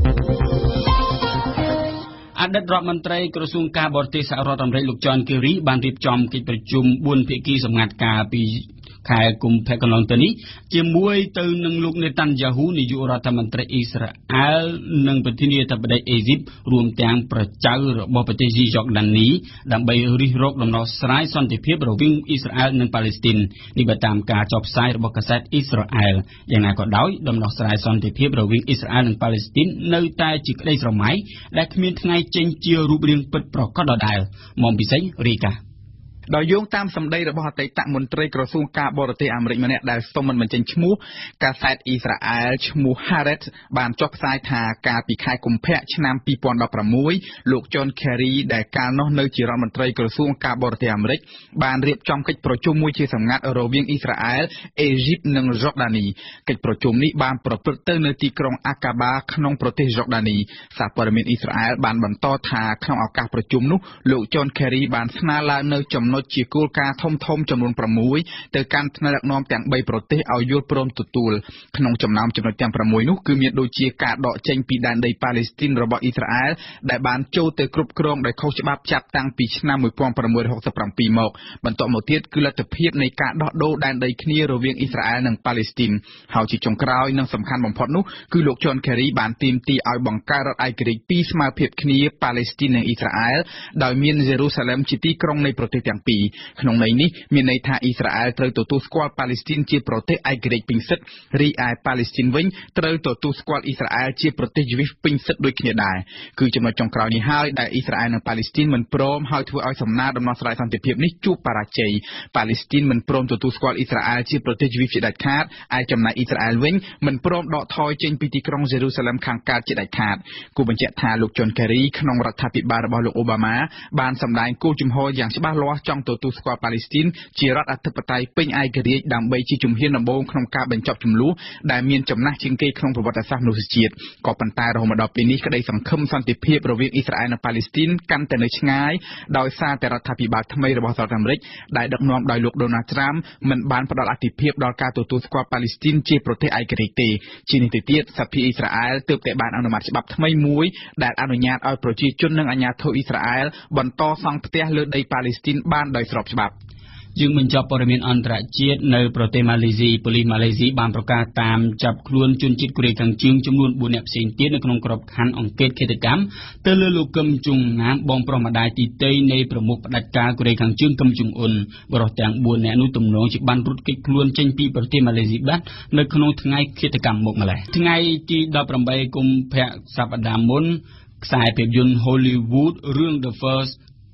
អតីតរដ្ឋមន្ត្រីក្រសួងការបរទេសសហរដ្ឋអាមេរិកលោក John Kerry បានរៀបចំកិច្ចប្រជុំបួនភាគីសម្ងាត់ការពីខែកុម្ភៈកន្លងទៅនេះជាមួយទៅនឹងលោកនេតាន់យ៉ាហ៊ូនាយករដ្ឋមន្ត្រីអ៊ីស្រាអែលនិងប្រធានាធិបតីអេស៊ីបរួមទាំងប្រជារបស់ប្រទេសយីយ៉ូដានីដើម្បីរិះរកដំណោះស្រាយសន្តិភាពរវាងអ៊ីស្រាអែលនិងប៉ាឡេស្ទីននេះបើតាមការចុះផ្សាយរបស់កាសែតអ៊ីស្រាអែលយ៉ាងណាក៏ដោយដំណោះស្រាយសន្តិភាពរវាងអ៊ីស្រាអែលនិងប៉ាឡេស្ទីននៅតែជាក្តីស្រមៃដែលគ្មានថ្ងៃចេញជារូបរាងពិតប្រាកដដដែលមកពិសេសរីកាដោយយោងតាមសម្ដីរបស់អតីតមន្ត្រីក្រសួងការបរទេសអាមេរិកម្នាក់ដែលសុំមិនបញ្ចេញឈ្មោះកាសែតអ៊ីស្រាអែលឈ្មោះ Haaretz បានចុះផ្សាយថាកាលពីខែកុម្ភៈឆ្នាំពីរពាន់ដប់ប្រាំមួយលោក John Kerry ដែលកាលនោះនៅជារដ្ឋមន្ត្រីក្រសួងការបរទេសអាមេរិកបានរៀបចំកិច្ចប្រជុំមួយជាសម្ងាត់រវាងអ៊ីស្រាអែលអេស៊ីបនិងយូដានីកិច្ចប្រជុំនេះបានប្រព្រឹត្តទៅនៅទីក្រុងអាកាបាក្នុងប្រទេសយូដានីសារព័ត៌មានអ៊ីស្រាអែលបានបន្តថាក្នុងឱកាសប្រជុំនោះលោក John Kerry បានស្នើឡើងនៅចំណុចជាគោលការណ៍ធំធំចំនួនប្រាំមួយទៅកាន់ថ្នាក់ដឹកនាំទាំងបីប្រទេសឲ្យយល់ព្រមទទួលក្នុងចំណោមចំណុចទាំងប្រាំមួយនោះគឺមានដូចជាការដកចេញពីដែនដីប៉ាឡេស្ទីនរបស់អ៊ីស្រាអែលដែលបានចូលទៅគ្រប់គ្រងដោយខុសច្បាប់ចាប់តាំងពីឆ្នាំមួយពាន់ប្រាំមួយរយហកសិបប្រាំពីរមកបន្ទាប់មកទៀតគឺលទ្ធភាពនៃការដោះដូរដែនដីគ្នារវាងអ៊ីស្រាអែលនិងប៉ាឡេស្ទីនហើយជាចុងក្រោយនិងសំខាន់បំផុតនោះគឺលោក John Kerry បានទាមទារឲ្យបង្កើតរដ្ឋឯករាជ្យពីរស្មើភាពគ្នាប៉ាឡេស្ទីននិងអ៊ីស្រាអែលដោយមានយេរូសាឡិមជាទីក្រុងនៃប្រទេសទាំងពីរក្នុងន័យនេះមានន័យថាអ៊ីស្រាអែលត្រូវទទួលស្គាល់ប៉ាឡេស្ទីនជាប្រទេសឯករាជ្យពេញសិទ្ធិរីឯប៉ាឡេស្ទីនវិញត្រូវទទួលស្គាល់អ៊ីស្រាអែលជាប្រទេសយវីសពេញសិទ្ធិដូចគ្នាដែរគឺចំណុចចុងក្រោយនេះហើយដែលអ៊ីស្រាអែលនិងប៉ាឡេស្ទីនមិនព្រមហើយធ្វើឲ្យសំណើដំណោះស្រាយសន្តិភាពនេះជួបបរាជ័យប៉ាឡេស្ទីនមិនព្រមទទួលស្គាល់អ៊ីស្រាអែលជាប្រទេសយវីសជាដាច់ខាតឯចំណែកអ៊ីស្រាអែលវិញមិនព្រមដកថយចេញពីទីក្រុងយេរូសាឡិមខាងកើតជាដាច់ខាតគូបញ្ជាក់ថាលោក John Kerry ក្នុងរដ្ឋាភិបាលរបស់លោកអូបាម៉ាបានសម្ដែងគោលជំហរយ៉ាងច្បាស់លាស់ចង់ទទួលស្គាល់ប៉ាឡេស្ទីនជារដ្ឋអធិបតេយ្យពេញឯករាជ្យដើម្បីជាជំហានដំបូងក្នុងការបញ្ចប់ចំនួនដែលមានចំណាស់ជាងគេក្នុងប្រវត្តិសាស្ត្រមនុស្សជាតិក៏ប៉ុន្តែរហូតមកដល់ពេលនេះក្តីសង្ឃឹមសន្តិភាពរវាងអ៊ីស្រាអែលនិងប៉ាឡេស្ទីនកាន់តែនៅឆ្ងាយដោយសារតែរដ្ឋាភិបាលថ្មីរបស់សហរដ្ឋអាមេរិកដែលដឹកនាំដោយលោក Donald Trump មិនបានផ្ដល់អាទិភាពដល់ការទទួលស្គាល់ប៉ាឡេស្ទីនជាប្រទេសឯករាជ្យទេជានេះទៅទៀតសភាអ៊ីស្រាអែលទើបតែបានអនុម័តច្បាប់ថ្មីមួយដែលអនុញ្ញាតឲ្យប្រជាជននិងអាជ្ញាធរអ៊ីស្រាអែលបន្តសង់ផ្ទះលើដីប៉ាឡេស្ទីនបានដោយស្របច្បាប់យើងបញ្ចប់ព័ត៌មានអន្តរជាតិនៅប្រទេសម៉ាឡេស៊ីប៉ូលីសម៉ាឡេស៊ីបានប្រកាសតាមចាប់ខ្លួនជនជាតិកូរ៉េខាងជើងចំនួនបួននាក់ផ្សេងទៀតនៅក្នុងក្របខ័ណ្ឌអង្គការឃាតកម្មទៅលើលោកកឹមជុងណាមបងប្រុសម្ដាយទីតីនៃប្រមុខផ្ដាច់ការកូរ៉េខាងជើងកឹមជុងអ៊ុនបរិសុទ្ធទាំងបួននាក់នោះទំនងជាបានរត់គេចខ្លួនចេញពីប្រទេសម៉ាឡេស៊ីបាត់នៅក្នុងថ្ងៃឃាតកម្មមកម្លេះថ្ងៃទីដប់ប្រាំបីកុម្ភៈសប្តាហ៍មុនខ្សែភាពយន្ត Hollywood រឿង The First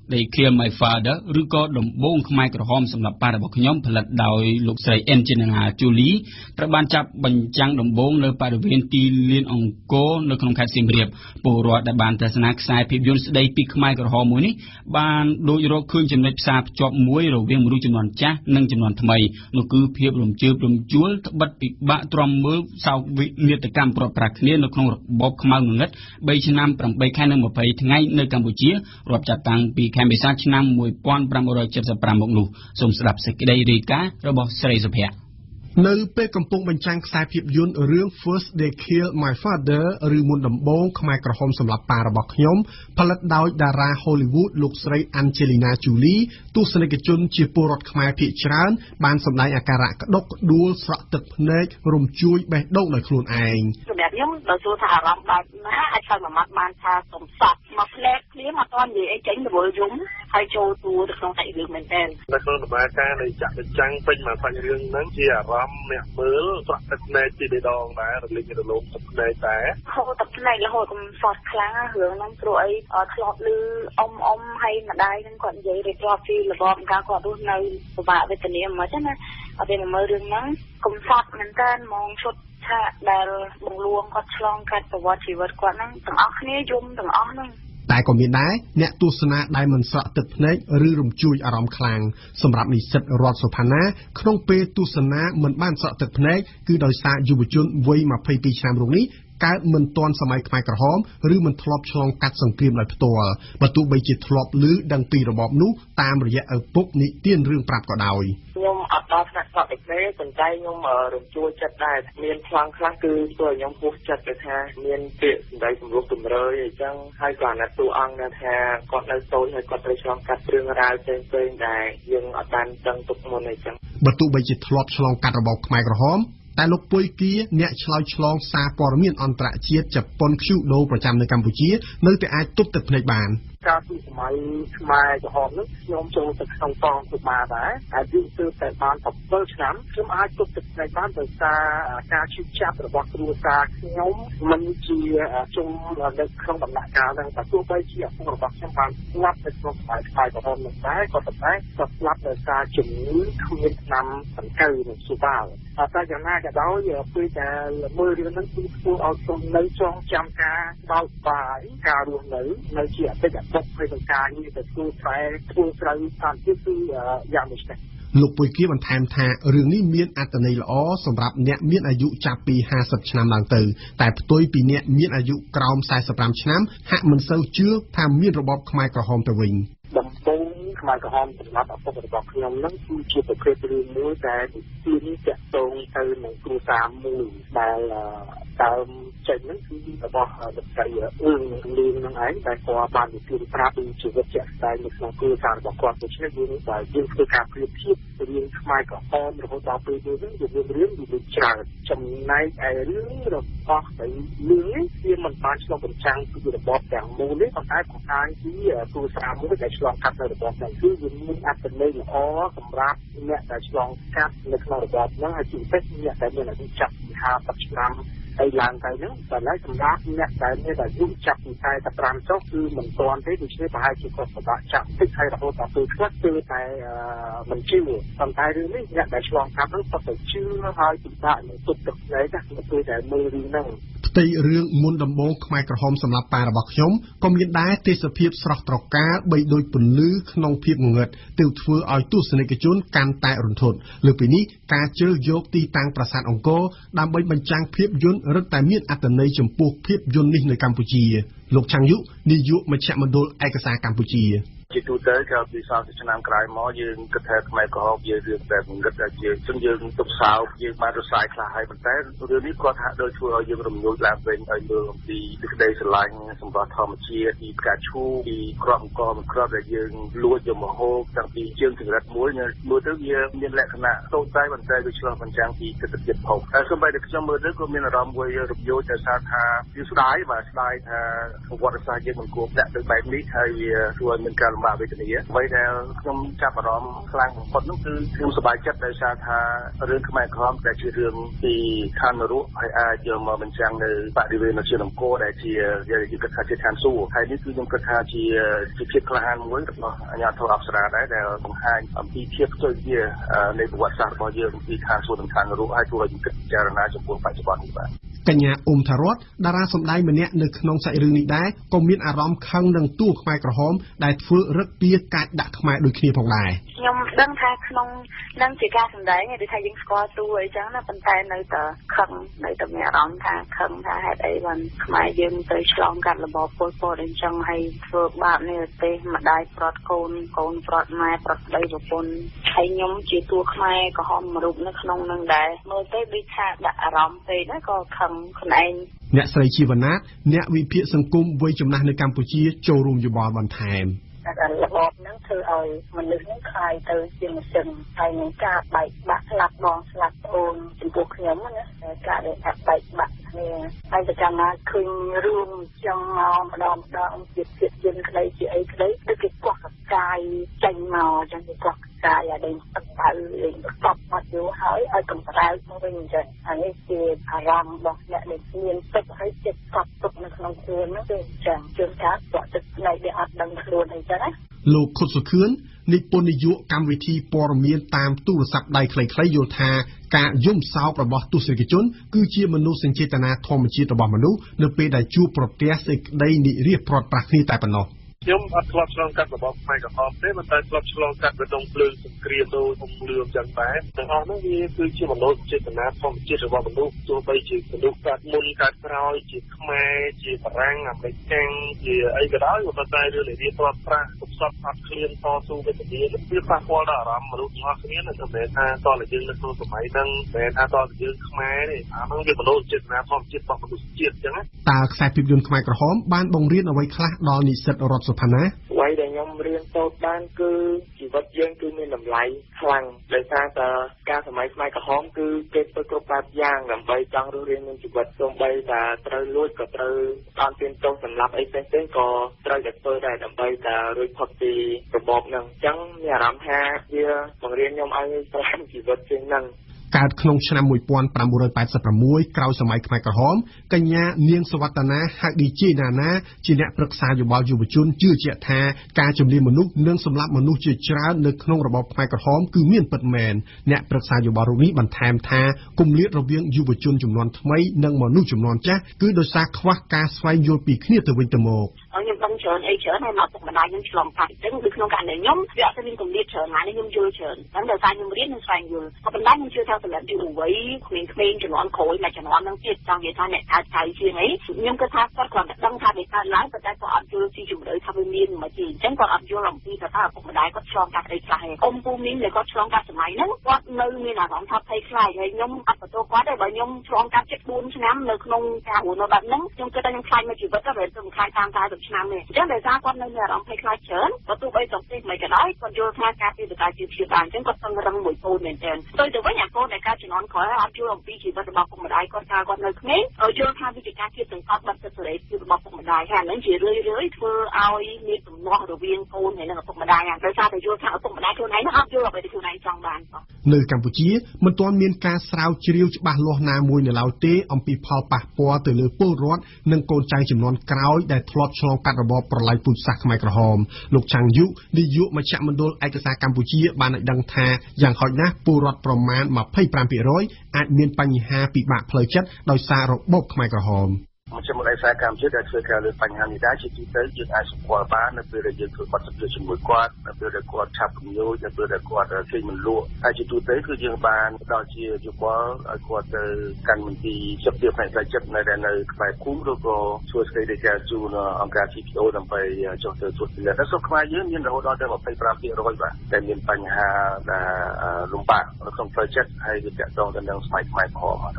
They Kill My Father ឬក៏ដំបងខ្មែរក្រហមសម្រាប់ប៉ារបស់ខ្ញុំផលិតដោយលោកស្រី Angelina Jolie ត្រូវបានចាប់បញ្ចាំងដំបងនៅបរិវេណទីលានអង្គរនៅក្នុងខេត្តសៀមរាបពលរដ្ឋដែលបានទស្សនាខ្សែភាពយន្តស្ដីពីខ្មែរក្រហមមួយនេះបានដូចរកឃើញចំណុចផ្សារភ្ជាប់មួយរវាងមនុស្សជំនាន់ចាស់និងជំនាន់ថ្មីនោះគឺភាពរំជើបរំជួលត្បិតពិបាកទ្រាំមើលសោកវិនាฏកម្មប្រត់ប្រាស់គ្នានៅក្នុងរបបខ្មៅងងឹត3ឆ្នាំ8ខែនិង20ថ្ងៃនៅកម្ពុជារាប់ចាប់តាំងពីខែមេសាឆ្នាំmột nghìn tám trăm bảy mươi lămមកនោះសូមស្ដាប់សេចក្តីរាយការណ៍របស់ស្រីសុភ័ក្រនៅពេលកំពុងបញ្ចាំងខ្សែភាពយន្តរឿង First They Kill My Father ឬមុនដំបូងខ្មែរក្រហមសម្លាប់ប៉ារបស់ខ្ញុំផលិតដោយតារា Hollywood លោកស្រី Angelina Jolie ទស្សនិកជនជាពលរដ្ឋខ្មែរភាគច្រើនបានសម្ដែងអាការៈក្តុកក្តួលស្រក់ទឹកភ្នែករំជួយបេះដូងដោយខ្លួនឯងសម្រាប់ខ្ញុំដល់សួរថាអារម្មណ៍បែបណាអាចឆ្លើយមួយម៉ាត់បានថាសំសក់មកភ្នែកភ្លាមអត់ទាន់និយាយអីចេញរវល់យំហើយចូលទួទៅក្នុងសាច់រឿងមែនទែននៅក្នុងដំណើរការនៃចាក់បញ្ចាំងពេញមកសាច់រឿងហ្នឹងជាអារម្មណ៍អ្នកមើលស្រក់ទឹកភ្នែកពីបេះដូងដែររលឹករលំទឹកភ្នែកដែរហូរទឹកភ្នែករហូតកំសត់ខ្លាំងរឿងហ្នឹងព្រោះអីធ្លាប់ឮអ៊ំអ៊ំហើយម្ដាយហ្នឹងគាត់និយាយរៀបរាប់ពីរបបការគាត់រស់នៅពិបាកវេទនាហ្មងចឹងណាអត់ទេមើលរឿងហ្នឹងកំសត់មែនតើហ្មងឈុតឆាកដែលបង្លួងគាត់ឆ្លងកាត់ប្រវត្តិជីវិតគាត់ហ្នឹងទាំងអស់គ្នាយំទាំងអស់ហ្នឹងតែក៏មានដែរអ្នកទស្សនាដែលមិនស្រក់ទឹកភ្នែកឬរំជួយអារម្មណ៍ខ្លាំងសម្រាប់និស្សិតរដ្ឋសុផាណាក្នុងពេលទស្សនាមិនបានស្រក់ទឹកភ្នែកគឺដោយសារយុវជនវ័យ22ឆ្នាំរូបនេះកើតមិនទាន់សម័យខ្មែរក្រហមឬមិនធ្លាប់ឆ្លងកាត់សង្គ្រាមដោយផ្ទាល់បើទោះបីជាធ្លាប់ឮដឹងពីរបបនោះតាមរយៈឪពុកនិទានរឿងប្រាប់ក៏ដោយខ្ញុំអត់ដល់ថ្នាក់ស្រក់ទឹកភ្នែកប៉ុន្តែខ្ញុំរំជួលចិត្តដែរមានខ្លាំងខ្លះគឺធ្វើឲ្យខ្ញុំពោះចិត្តទៅថាមានពាក្យសម្ដីសម្រុះសម្រើយអីចឹងហើយក៏អាណិតតួអង្គដែរថាគាត់នៅតូចហើយគាត់ត្រូវឆ្លងកាត់រឿងរ៉ាវផ្សេងផ្សេងដែរយើងអត់បានដឹងទុកមុនអីចឹងបើទោះបីជាធ្លាប់ឆ្លងកាត់របបខ្មែរក្រហមតែលោកពុយគៀអ្នកឆ្លើយឆ្លងសារព័ត៌មានអន្តរជាតិជប៉ុន Q ដូប្រចាំនៅកម្ពុជានៅតែអាចទប់ទឹកភ្នែកបានការពីសម័យខ្មែរក្រហមនោះខ្ញុំចូលទៅក្នុងកងទ័ពបានដែរអាយុទើបតែបាន7ឆ្នាំខ្ញុំអាចទប់ទឹកភ្នែកបានដោយសារការឈឺចាប់របស់គ្រួសារខ្ញុំមិនជាជុំនៅក្នុងដំណាក់កាលហ្នឹងតែទោះបីជាឪពុករបស់ខ្ញុំបានស្លាប់នៅក្នុងសម័យខ្មែរក្រហមនោះដែរក៏ប៉ុន្តែក៏ស្លាប់ដោយសារជំងឺគ្មានថ្នាំសង្កូវនិងសុបាលតែយ៉ាងណាក៏ដោយពេលដែលមើលរឿងហ្នឹងគឺធ្វើឲ្យខ្ញុំនៅចងចាំការបោកបាយការរស់នៅនៅជាអតីតបុកហើយនឹងការងារទៅធ្វើខ្សែធ្វើស្រូវតាមទៀតគឺយ៉ាងនេះដែរលោកពុយគៀបន្ថែមថារឿងនេះមានអត្ថន័យល្អសម្រាប់អ្នកមានអាយុចាប់ពី50ឆ្នាំឡើងទៅតែផ្ទុយពីអ្នកមានអាយុក្រោម45ឆ្នាំហាក់មិនសូវជឿថាមានរបបខ្មែរក្រហមទៅវិញដំបូងខ្មែរក្រហមសម្រាប់ឪពុករបស់ខ្ញុំហ្នឹងគឺជាប្រភេទរឿងមួយដែលទីនេះតាក់ទងទៅនឹងគ្រួសារមួយដែលដើមចេញហ្នឹងគឺរបស់លោកស្រីអឿងលឿនហ្នឹងឯងដែលគាត់បាននិយាយប្រាប់ពីជីវិតជាក់ស្ដែងនៅក្នុងគ្រួសាររបស់គាត់ដូច្នេះយើងដែលយើងធ្វើការប្រៀបធៀបរឿងខ្មែរក្រហមរហូតដល់ពេលនេះយើងមានរឿងវាច្រើនចំណែកឯរឿងរបស់ស្រីលឿននេះវាមិនបានឆ្លុះបញ្ចាំងពីរបបទាំងមូលទេប៉ុន្តែបង្ហាញពីគ្រួសារមួយដែលឆ្លងកាត់នៅរបបហ្នឹងគឺវាមានអត្ថន័យល្អសម្រាប់អ្នកដែលឆ្លងកាត់នៅក្នុងរបបហ្នឹងហើយជាពិសេសអ្នកដែលមានអាយុចាប់ពី50ឆ្នាំអីឡើងទៅហ្នឹងតែឡើយសម្រាប់អ្នកដែលមានអាយុចាប់ពី45ចុះគឺមិនទាន់ទេដូច្នេះប្រហែលជាគាត់ពិបាកចាប់តិចហើយរហូតដល់ពេលខ្លះគឺតែមិនជឿប៉ុន្តែរឿងនេះអ្នកដែលឆ្លងកាត់ហ្នឹងគាត់ទៅជឿហើយពិបាកនឹងទប់ទឹកភ្នែកណានៅពេលដែលមើលរឿងហ្នឹងផ្ទៃរឿងមុនដំបូងខ្មែរក្រហមសម្រាប់ប៉ារបស់ខ្ញុំក៏មានដែរទេសភាពស្រស់ត្រកាលបីដូចពន្លឺក្នុងភាពងងឹតទើបធ្វើឲ្យទស្សនិកជនកាន់តែរន្ធត់លើពីនេះការជើយកទីតាំងប្រាសាទអង្គរដើម្បីបញ្ចាំងភាពយន្តរឹតតែមានអត្ថន័យចំពោះភាពយន្តនេះនៅកម្ពុជាលោកឆាំងយុនាយកមជ្ឈមណ្ឌលឯកសារកម្ពុជាជាទូទៅក្រោយពីសោកឆ្នាំក្រោយមកយើងគិតថាខ្មែរក្រហមយើងរឿងតែងឹតតែជាចឹងយើងទុកសោកយើងបានរសាយខ្លះហើយប៉ុន្តែរឿងនេះគាត់ថាដូចធ្វើឲ្យយើងរំញោចឡើងវិញឲ្យមើលអំពីសេចក្តីស្រឡាញ់សម្រាប់ធម្មជាតិពីផ្កាឈូកពីគ្រាប់អង្គមួយគ្រាប់ដែលយើងលួចយកមកហូបតាំងពីជើងចង្រិតមួយមើលទៅវាមានលក្ខណៈតូចតាចប៉ុន្តែវាឆ្លុះបញ្ចាំងពីទស្សនវិជ្ជាភពហើយសូម្បីតែខ្ញុំមើលទៅក៏មានអារម្មណ៍មួយរំញោចដោយសារថាវាស្ដាយបាទស្ដាយថាប្រវត្តិសាស្ត្រយើងមិនគួរដាក់ទៅបែបនេះហើយវាធ្វើឲ្យមានការំបាកវេទនាអ្វីដែលខ្ញុំចាប់អារម្មណ៍ខ្លាំងបំផុតនោះគឺខ្ញុំសប្បាយចិត្តដោយសារថារឿងខ្មែរក្រហមដែលជារឿងពីឋាននរកហើយអាចយកមកបញ្ចាំងនៅបរិវេណជាអង្គរដែលជាយើងគិតថាជាឋានសួគ៌ហើយនេះគឺខ្ញុំគិតថាជាជាភាពក្លាហានមួយរបស់អាជ្ញាធរអប្សរាដែរដែលបង្ហាញអំពីភាពផ្ទុយគ្នានៃប្រវត្តិសាស្ត្ររបស់យើងពីឋានសួគ៌និងឋាននរកហើយគួរឲ្យគិតពិចារណាចំពោះបច្ចុប្បន្ននេះបាទកញ្ញាអ៊ុំថារតតារាសម្ដែងម្នាក់នៅក្នុងសាច់រឿងនេះដែរក៏មានអារម្មណ៍ខឹងនឹងតួខ្មែរក្រហមដែលធ្វើរឹកពីកាច់ដាក់ខ្មែរដូចគ្នាផងដែរខ្ញុំដឹងថាក្នុងនឹងជាការសម្ដែងដូចថាយើងស្គាល់តួអីចឹងណាប៉ុន្តែនៅតែខឹងនៅតែមានអារម្មណ៍ថាខឹងថាហេតុអីបានខ្មែរយើងទៅឆ្លងកាត់របបពលពតអញ្ចឹងហើយធ្វើបាបនេះទេម្ដាយប្រត់កូនកូនប្រត់ម៉ែប្រត់ប្តីប្រពន្ធហើយខ្ញុំជាតួខ្មែរក្រហមរូបនៅក្នុងនឹងដែរមើលទៅដូចថាដាក់អារម្មណ៍ពេកណាក៏ខឹងខ្លួនឯងអ្នកស្រីជីវណាតអ្នកវិភាគសង្គមវ័យចំណាស់នៅកម្ពុជាចូលរួមយោបល់បន្ថែមតែរបបហ្នឹងធ្វើឲ្យមនុស្សហ្នឹងខ្លាយទៅជាម៉ាស៊ីនហើយនឹងការបែកបាក់ស្លាប់បងស្លាប់ប្អូនចំពោះខ្ញុំណាការដែលថាបែកបាក់គ្នាហើយតែកាលណាឃើញរឿងចឹងមកម្ដងម្ដងជាភាពយន្តក្តីជាអីក្តីដូចគេកោះកកាយចេញមកចឹងគេកោះកកាយឲ្យដេញទឹកដៅលេងស្បមកយូរហើយឲ្យកំប្រៅមកវិញចឹងហើយនេះជាអារម្មណ៍របស់អ្នកដែលមានទឹកហើយចិត្តស្បទុកនៅក្នុងខ្លួនហ្នឹងគឺចឹងជួនកាលគាត់ទឹកផ្នែកដែលអត់ដឹងខ្លួនអីចឹងណាលោកខុតសុខឿននិពន្ធនាយកកម្មវិធីព័ត៌មានតាមទូរស័ព្ទដៃខ្លីៗយល់ថាការយំសោករបស់ទស្សនិកជនគឺជាមនោសញ្ចេតនាធម្មជាតិរបស់មនុស្សនៅពេលដែលជួបប្រទះសេចក្តីនិរាសព្រាត់ប្រាសគ្នាតែប៉ុណ្ណោះខ្ញុំអត់ធ្លាប់ឆ្លងកាត់របបខ្មែរក្រហមទេប៉ុន្តែធ្លាប់ឆ្លងកាត់រដងភ្លើងសង្គ្រាមដោយអំលឿងចឹងដែរទាំងអស់នោះវាគឺជាមនោសញ្ចេតនាធម្មជាតិរបស់មនុស្សទោះបីជាមនុស្សកើតមុនកើតក្រោយជាខ្មែរជាបារាំងអាមេរិកជាអីក៏ដោយប៉ុន្តែរឿងនិរាសព្រាត់ប្រាសគប់សពអត់ឃ្លានតស៊ូវេទនានេះវាប៉ះពាល់ដល់អារម្មណ៍មនុស្សទាំងអស់គ្នាមិនមែនថាតតែយើងនៅក្នុងសម័យហ្នឹងមិនមែនថាតតែយើងខ្មែរទេអានោះវាមនោសញ្ចេតនាធម្មជាតិរបស់មនុស្សជាតិចឹងណាតើខ្សែភាពយន្តខ្មែរក្រហមបានបង្រៀនអ្វីខ្លះដល់និស្សិតរដ្ឋសុផាណាអ្វីដែលខ្ញុំរៀនសូត្របានគឺជីវិតយើងគឺមានតម្លៃខ្លាំងដោយសារតែការសម័យខ្មែរក្រហមគឺគេធ្វើគ្រប់បែបយ៉ាងដើម្បីចង់រស់រានមានជីវិតសូម្បីតែត្រូវលួចក៏ត្រូវបានទានទោសសម្លាប់អីផ្សេងៗក៏ត្រូវតែធ្វើដែរដើម្បីតែរួចផុតពីរបបហ្នឹងអញ្ចឹងមានអារម្មណ៍ថាវាបង្រៀនខ្ញុំឲ្យស្រឡាញ់ជីវិតជាងហ្នឹងកើតក្នុងឆ្នាំmột nghìn chín trăm tám mươi sáuក្រោយសម័យខ្មែរក្រហមកញ្ញានាងសវត្តនាហៅឌីជេណាណាជាអ្នកប្រឹក្សាយោបល់យុវជនជឿជាក់ថាការជំនះមនុស្សនិងសម្លាប់មនុស្សជាច្រើននៅក្នុងរបបខ្មែរក្រហមគឺមានពិតមែនអ្នកប្រឹក្សាយោបល់រូបនេះបន្ថែមថាគម្លាតរវាងយុវជនចំនួនថ្មីនិងមនុស្សចំនួនចាស់គឺដោយសារខ្វះការស្វែងយល់ពីគ្នាទៅវិញទៅមកខ្ញុំដឹងច្រើនអីច្រើនហើយមកទុកម្ដាយខ្ញុំឆ្លងកាត់អញ្ចឹងគឺក្នុងករណីខ្ញុំវាអត់មានគម្លាតច្រើនណាស់ខ្ញុំយល់ច្រើនហ្នឹងដោយសារខ្ញុំរៀននិងស្វែងយល់ក៏ប៉ុន្តែខ្ញុំជឿថាសម្រាប់យុវវ័យក្មេងៗជំនាន់ក្រោយមកជំនាន់ហ្នឹងទៀតចង់និយាយថាអ្នកកើតចៅជាងអីខ្ញុំគិតថាគាត់គ្រាន់តែដឹងថាវាកើតឡើងប៉ុន្តែគាត់អត់យល់ស៊ីជម្រៅថាវាមានមកទីអញ្ចឹងគាត់អត់យល់អំពីថាឪពុកម្ដាយគាត់ឆ្លងកាត់អីខ្លះឯងអ៊ំពូមីងដែលគាត់ឆ្លងកាត់សម័យហ្នឹងគាត់នៅមានអារម្មណ៍ថាភ័យខ្លាចហើយខ្ញុំអត់បន្ទោសគាត់ទេបើខ្ញុំឆ្លងកាត់ជិតbốnឆ្នាំនៅក្នុងការរស់នៅបែបហ្នឹងខ្ញុំគិតថាខ្ញុំខ្លាចមកជីវិតទៅវាទៅខ្លាចតាមតែ10ឆ្នាំនេះអញ្ចឹងដោយសារគាត់នៅមានអារម្មណ៍ភ័យខ្លាចច្រើនបើទោះបីសំទេសមិនក៏ដោយគាត់យល់ថាការពីបកាជាភាពបានអញ្ចឹងគាត់សង្រឹងមួយកូនមែនទែនទៅទៅវិញអាកូនដែលកើតជំនាន់ក្រោយអត់យល់អំពីជីវិតរបស់ពុកម្ដាយគាត់ថាគាត់នៅក្មេងយល់ថាវិជាការគៀបសង្កត់បាត់សិទ្ធិសេរីភាពរបស់ពុកម្ដាយហើយហ្នឹងជារឿយរឿយធ្វើឲ្យមានទំនាស់រវាងកូនហើយនិងឪពុកម្ដាយហ្នឹងដោយសារតែយល់ថាឪពុកម្ដាយខ្លួនឯងអត់យល់អ្វីដែលខ្លួនឯងចង់បានសោះនៅកម្ពុជាមិនទាន់មានការស្រាវជ្រាវច្បាស់លាស់ណាមួយនៅឡើយទេអំពីផលប៉ះពាល់ទៅលើពលរដ្ឋនិងកូនចៅចំនួនក្រោយដែលធ្លាប់ឆ្លងកាត់របបប្រល័យពូជសាសន៍ខ្មែរក្រហមលោកឆាងយុនាយកមជ្ឈមណ្ឌលឯកសារកម្ពុជាបានឲ្យដឹងថាយ៉ាងហោចណាស់ពលរដ្ឋប្រមាណยี่สิบห้าเปอร์เซ็นต์ អាចមានបញ្ហាពិបាកផ្លូវចិត្តដោយសាររបបខ្មែរក្រហមមជ្ឈមណ្ឌលឯកសារកម្ពុជាដែលធ្វើការលើបញ្ហានេះដែរជាទូទៅយើងអាចស្គាល់បាននៅពេលដែលយើងធ្វើបទសម្ភាសន៍ជាមួយគាត់នៅពេលដែលគាត់ឆាប់គំញយនៅពេលដែលគាត់ឃើញមិនលក់ហើយជាទូទៅគឺយើងបានដល់ជាយោបល់ឲ្យគាត់ទៅកាន់មន្ទីរសិទ្ធិផ្នែកផ្លូវចិត្តនៅនៅក្បែរភូមិឬក៏ជួយស្ដីនៃការជួនអង្គការ ជី พี អូ ដើម្បីចុះទៅត្រួតពិនិត្យដល់សុខខ្មែរយើងមានរហូតដល់ទៅยี่สิบห้าเปอร์เซ็นต์ បាទតែមានបញ្ហាដែលលំបាកនៅក្នុងផ្លូវចិត្តហើយវាទាក់ទងទៅនឹងស្បែកខ្មែរក្រហមទាំងអស់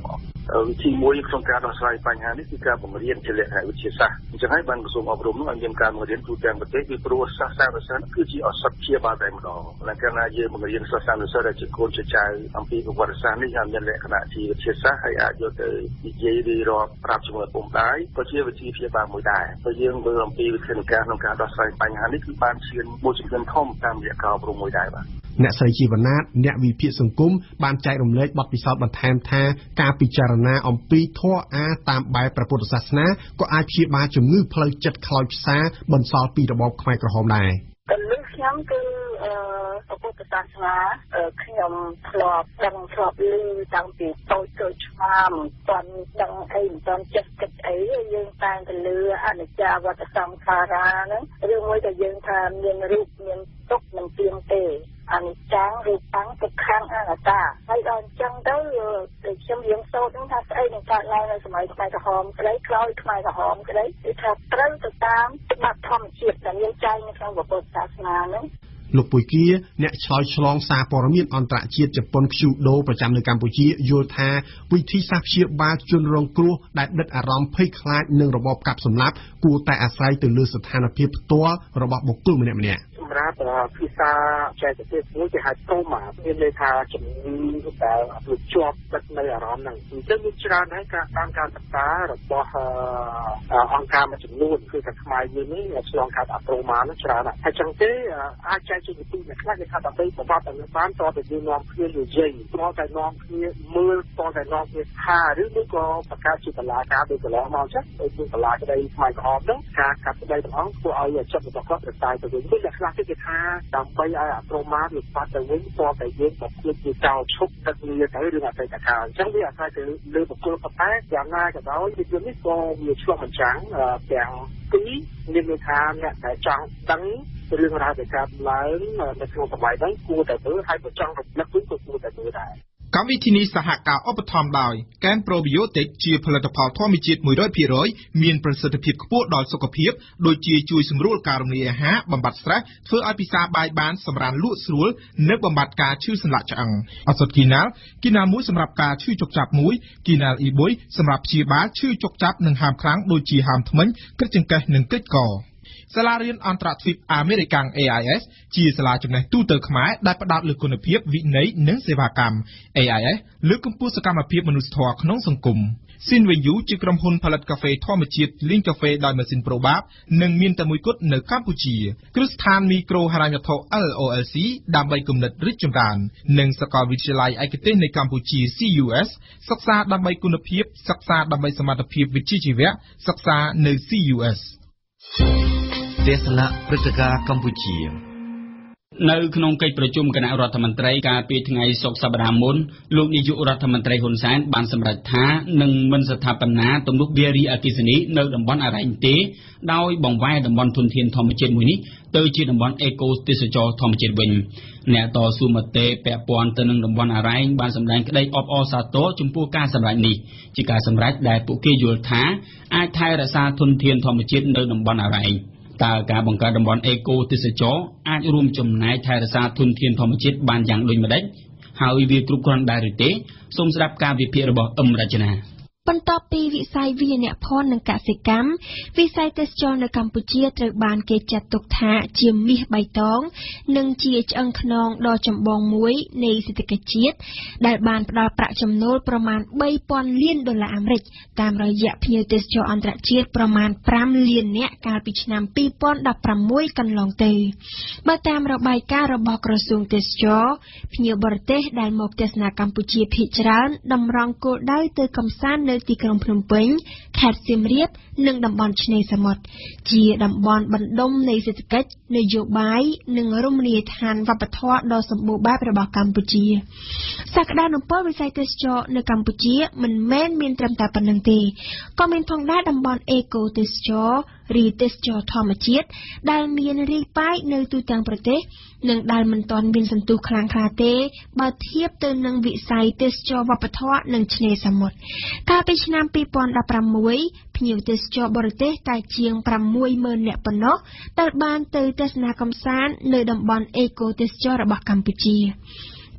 វិធីមួយក្នុងការដោះស្រាយបញ្ហានេះគឺការបង្រៀនជាលក្ខណៈវិទ្យាសាស្ត្រអញ្ចឹងហើយបានក្រសួងអប់រំនឹងឲ្យមានការបង្រៀនទូទាំងប្រទេសពីព្រោះសាស្ត្រានុសិស្សគឺជាឱសថព្យាបាលតែម្ដងតែកាលណាយើងបង្រៀនសាស្ត្រានុសិស្សដែលជាកូនជាចៅអំពីប្រវត្តិសាស្ត្រនេះហើយមានលក្ខណៈជាវិទ្យាសាស្ត្រហើយអាចយកទៅនិយាយរៀបរាប់ប្រាប់ជាមួយពុំដែរក៏ជាវិធីព្យាបាលមួយដែរព្រោះយើងមើលអំពីវិធានការក្នុងការដោះស្រាយបញ្ហានេះគឺបានឈានមួយជំហានធំតាមរយៈការអប់រំមួយដែរបាទអ្នកស្រីជីវណាតអ្នកវិភាគសង្គមបានចែករំលែកបទពិសោធន៍បន្ថែមថាការពិចារណាអំពីធម៌អាតាមបែបព្រះពុទ្ធសាសនាក៏អាចព្យាបាលជំងឺផ្លូវចិត្តខ្លោចផ្សាបន្សល់ពីរបបខ្មែរក្រហមដែរពលខ្ញុំគឺអឺពុទ្ធសាសនាខ្ញុំធ្លាប់ដឹងធ្លាប់ឮតាំងពីតូចតូចឆ្មាំមិនដឹងអីមិនដឹងចិត្តគិតអីយើងតែងតែឮអនិច្ចាវតសង្ខារាហ្នឹងរឿងមួយដែលយើងថាមានរូបមានទុក្ខមិនទៀងទេអនិច្ចំរូបតាំងទុក្ខអនត្តាហើយដល់អញ្ចឹងទៅដូចខ្ញុំរៀនសូត្រហ្នឹងថាស្អីនឹងកើតឡើងនៅសម័យខ្មែរក្រហមក្តីក្រោយខ្មែរក្រហមក្តីគឺថាត្រូវទៅតាមច្បាប់ធម្មជាតិដែលមានចែងនៅក្នុងពុទ្ធសាសនាហ្នឹងលោកពុយគាអ្នកឆ្លើយឆ្លងសារព័ត៌មានអន្តរជាតិជប៉ុនខ្ជូដូប្រចាំនៅកម្ពុជាយល់ថាវិធីសាស្ត្រព្យាបាលជនរងគ្រោះដែលដិតអារម្មណ៍ភ័យខ្លាចនឹងរបបកាប់សម្លាប់គួរតែអាស្រ័យទៅលើស្ថានភាពផ្ទាល់របស់បុគ្គលម្នាក់ៗសម្រាប់ភាសាចែកទេសមួយគេហៅត្រម៉ាមានន័យថាជំងឺដែលជាប់ទឹកនៅអារម្មណ៍ហ្នឹងអញ្ចឹងមានច្រើនហើយការតាមការសិក្សារបស់អង្គការមួយចំនួនគឺថាខ្មែរយើងនេះឆ្លងកាត់អាត្រម៉ាហ្នឹងច្រើនហើយអញ្ចឹងទេអាចចែកជាវិធីខ្លះគេថាដើម្បីប្រវត្តិទៅបានតើទៅយើងនាំគ្នានិយាយតើតែនាំគ្នាមើលតើតែនាំគ្នាថាឬមួយក៏បង្កើតជាតឡាការដោយកន្លងមកចឹងដូចជាតឡាក្តីខ្មែរក្រហមហ្នឹងការកាត់ក្តីទាំងអង្គធ្វើឲ្យចិត្តរបស់គាត់ប្រសើរទៅវិញគឺអ្នកខ្លះគេថាដើម្បីឲ្យអាត្រម៉ាវាបាត់ទៅវិញតើតែយើងមកគៀបជាចោលឈប់ទឹកងារទៅរឿងអតីតកាលអញ្ចឹងវាអាស្រ័យទៅលើបុគ្គលប៉ុន្តែយ៉ាងណាក៏ដោយវិទ្យានេះក៏វាឆ្លុះបញ្ចាំងទាំងពីរមានន័យថាអ្នកដែលចង់ដឹងរឿងរ៉ាវដែលកើតឡើងនៅក្នុងសម័យហ្នឹងគួរតែមើលហើយបើចង់រំលឹកវិញក៏គួរតែមើលដែរកម្មវិធីនេះសហការឧបត្ថម្ភដោយកែនប្រូប៊ីយ៉ូទិកជាផលិតផលធម្មជាតិ មួយរយភាគរយ មានប្រសិទ្ធភាពខ្ពស់ដល់សុខភាពដូចជាជួយសម្រួលការរំលាយអាហារបំបត្តិ stress ធ្វើឲ្យពិសាបាយបានសម្រានលក់ស្រួលនិងបំបត្តិការឈឺសន្លាក់ឆ្អឹងឱសថគីណាល់គីណាល់មួយសម្រាប់ការឈឺចុកចាប់មួយគីណាល់អ៊ីបុយសម្រាប់ព្យាបាលឈឺចុកចាប់និងហើមខ្លាំងដូចជាហើមធ្មេញគ្រឹះចង្កេះនិងគ្រឹះកសាលារៀនអន្តរជាតិអាមេរិក A I S ជាសាលាចំណេះទូទៅខ្មែរដែលផ្ដោតលើគុណភាពវិន័យនិងសេវាកម្ម A I S លើកកម្ពស់សកម្មភាពមនុស្សធម៌ក្នុងសង្គម Sinvayu ជាក្រុមហ៊ុនផលិតកាហ្វេធម្មជាតិលីងកាហ្វេដោយម៉ាស៊ីនប្រូបាបនិងមានតែមួយគត់នៅកម្ពុជាគ្រឹះស្ថានមីក្រូហិរញ្ញវត្ថុ L O L C ដើម្បីគំនិតរីកចម្រើននិងសាកលវិទ្យាល័យឯកទេសនៅកម្ពុជា C U S សិក្សាដើម្បីគុណភាពសិក្សាដើម្បីសមត្ថភាពវិជ្ជាជីវៈសិក្សានៅ C U S ទេសនាព្រឹត្តិការណ៍កម្ពុជានៅក្នុងកិច្ចប្រជុំគណៈរដ្ឋមន្ត្រីកាលពីថ្ងៃសុក្រសប្តាហ៍មុនលោកនាយករដ្ឋមន្ត្រីហ៊ុនសែនបានសម្រេចថានឹងមិនស្ថាបនាទំនប់វារីអគ្គិសនីនៅតំបន់អរ៉ែងទេដោយបង្វែរតំបន់ធនធានធម្មជាតិមួយនេះទៅជាតំបន់អេកូទេសចរធម្មជាតិវិញអ្នកតស៊ូមតិពាក់ព័ន្ធទៅនឹងតំបន់អរ៉ែងបានសម្ដែងក្តីអបអរសាទរចំពោះការសម្រេចនេះជាការសម្រេចដែលពួកគេយល់ថាអាចថែរក្សាធនធានធម្មជាតិនៅតំបន់អរ៉ែងតើការបង្កើតតំបន់អេកូទេសចរអាចរួមចំណែកថែរក្សាធនធានធម្មជាតិបានយ៉ាងដូចម្តេចហើយវាគ្រប់គ្រាន់ដែរឬទេសូមស្ដាប់ការវិភាគរបស់អឹមរចនាបន្ទាប់ពីវិស័យវាយនភ័ណ្ឌនិងកសិកម្មវិស័យទេសចរនៅកម្ពុជាត្រូវបានគេចាត់ទុកថាជាមាសបៃតងនិងជាឆ្អឹងខ្នងដ៏ចម្បងមួយនៃសេដ្ឋកិច្ចជាតិដែលបានផ្ដល់ប្រាក់ចំណូលប្រមាណបីពាន់លានដុល្លារអាមេរិកតាមរយៈភ្ញៀវទេសចរអន្តរជាតិប្រមាណប្រាំលាននាក់កាលពីឆ្នាំពីរពាន់ដប់ប្រាំមួយកន្លងទៅបើតាមរបាយការណ៍របស់ក្រសួងទេសចរភ្ញៀវបរទេសដែលមកទស្សនាកម្ពុជាភាគច្រើនតម្រង់គោលដៅទៅកម្សាន្តនៅទីក្រុងភ្នំពេញខេត្តសៀមរាបនិងតំបន់ឆ្នេរសមុទ្រជាតំបន់បណ្ដុំនៃសេដ្ឋកិច្ចនយោបាយនិងរមណីយដ្ឋានវប្បធម៌ដ៏សម្បូរបែបរបស់កម្ពុជាសក្តានុពលវិស័យទេសចរនៅកម្ពុជាមិនមែនមានត្រឹមតែប៉ុណ្្នឹងទេក៏មានផងដែរតំបន់អេកូទេសចរឬទេសចរធម្មជាតិដែលមានរាយប៉ាយនៅទូទាំងប្រទេសនិងដែលមិនទាន់មានសន្ទុះខ្លាំងក្លាទេបើធៀបទៅនឹងវិស័យទេសចរវប្បធម៌និងឆ្នេរសមុទ្រកាលពីឆ្នាំពីរពាន់ដប់ប្រាំមួយភ្ញៀវទេសចរបរទេសតែជាងប្រាំមួយម៉ឺននាក់ប៉ុណ្ណោះដែលបានទៅទស្សនាកម្សាន្តនៅតំបន់អេកូទេសចររបស់កម្ពុជា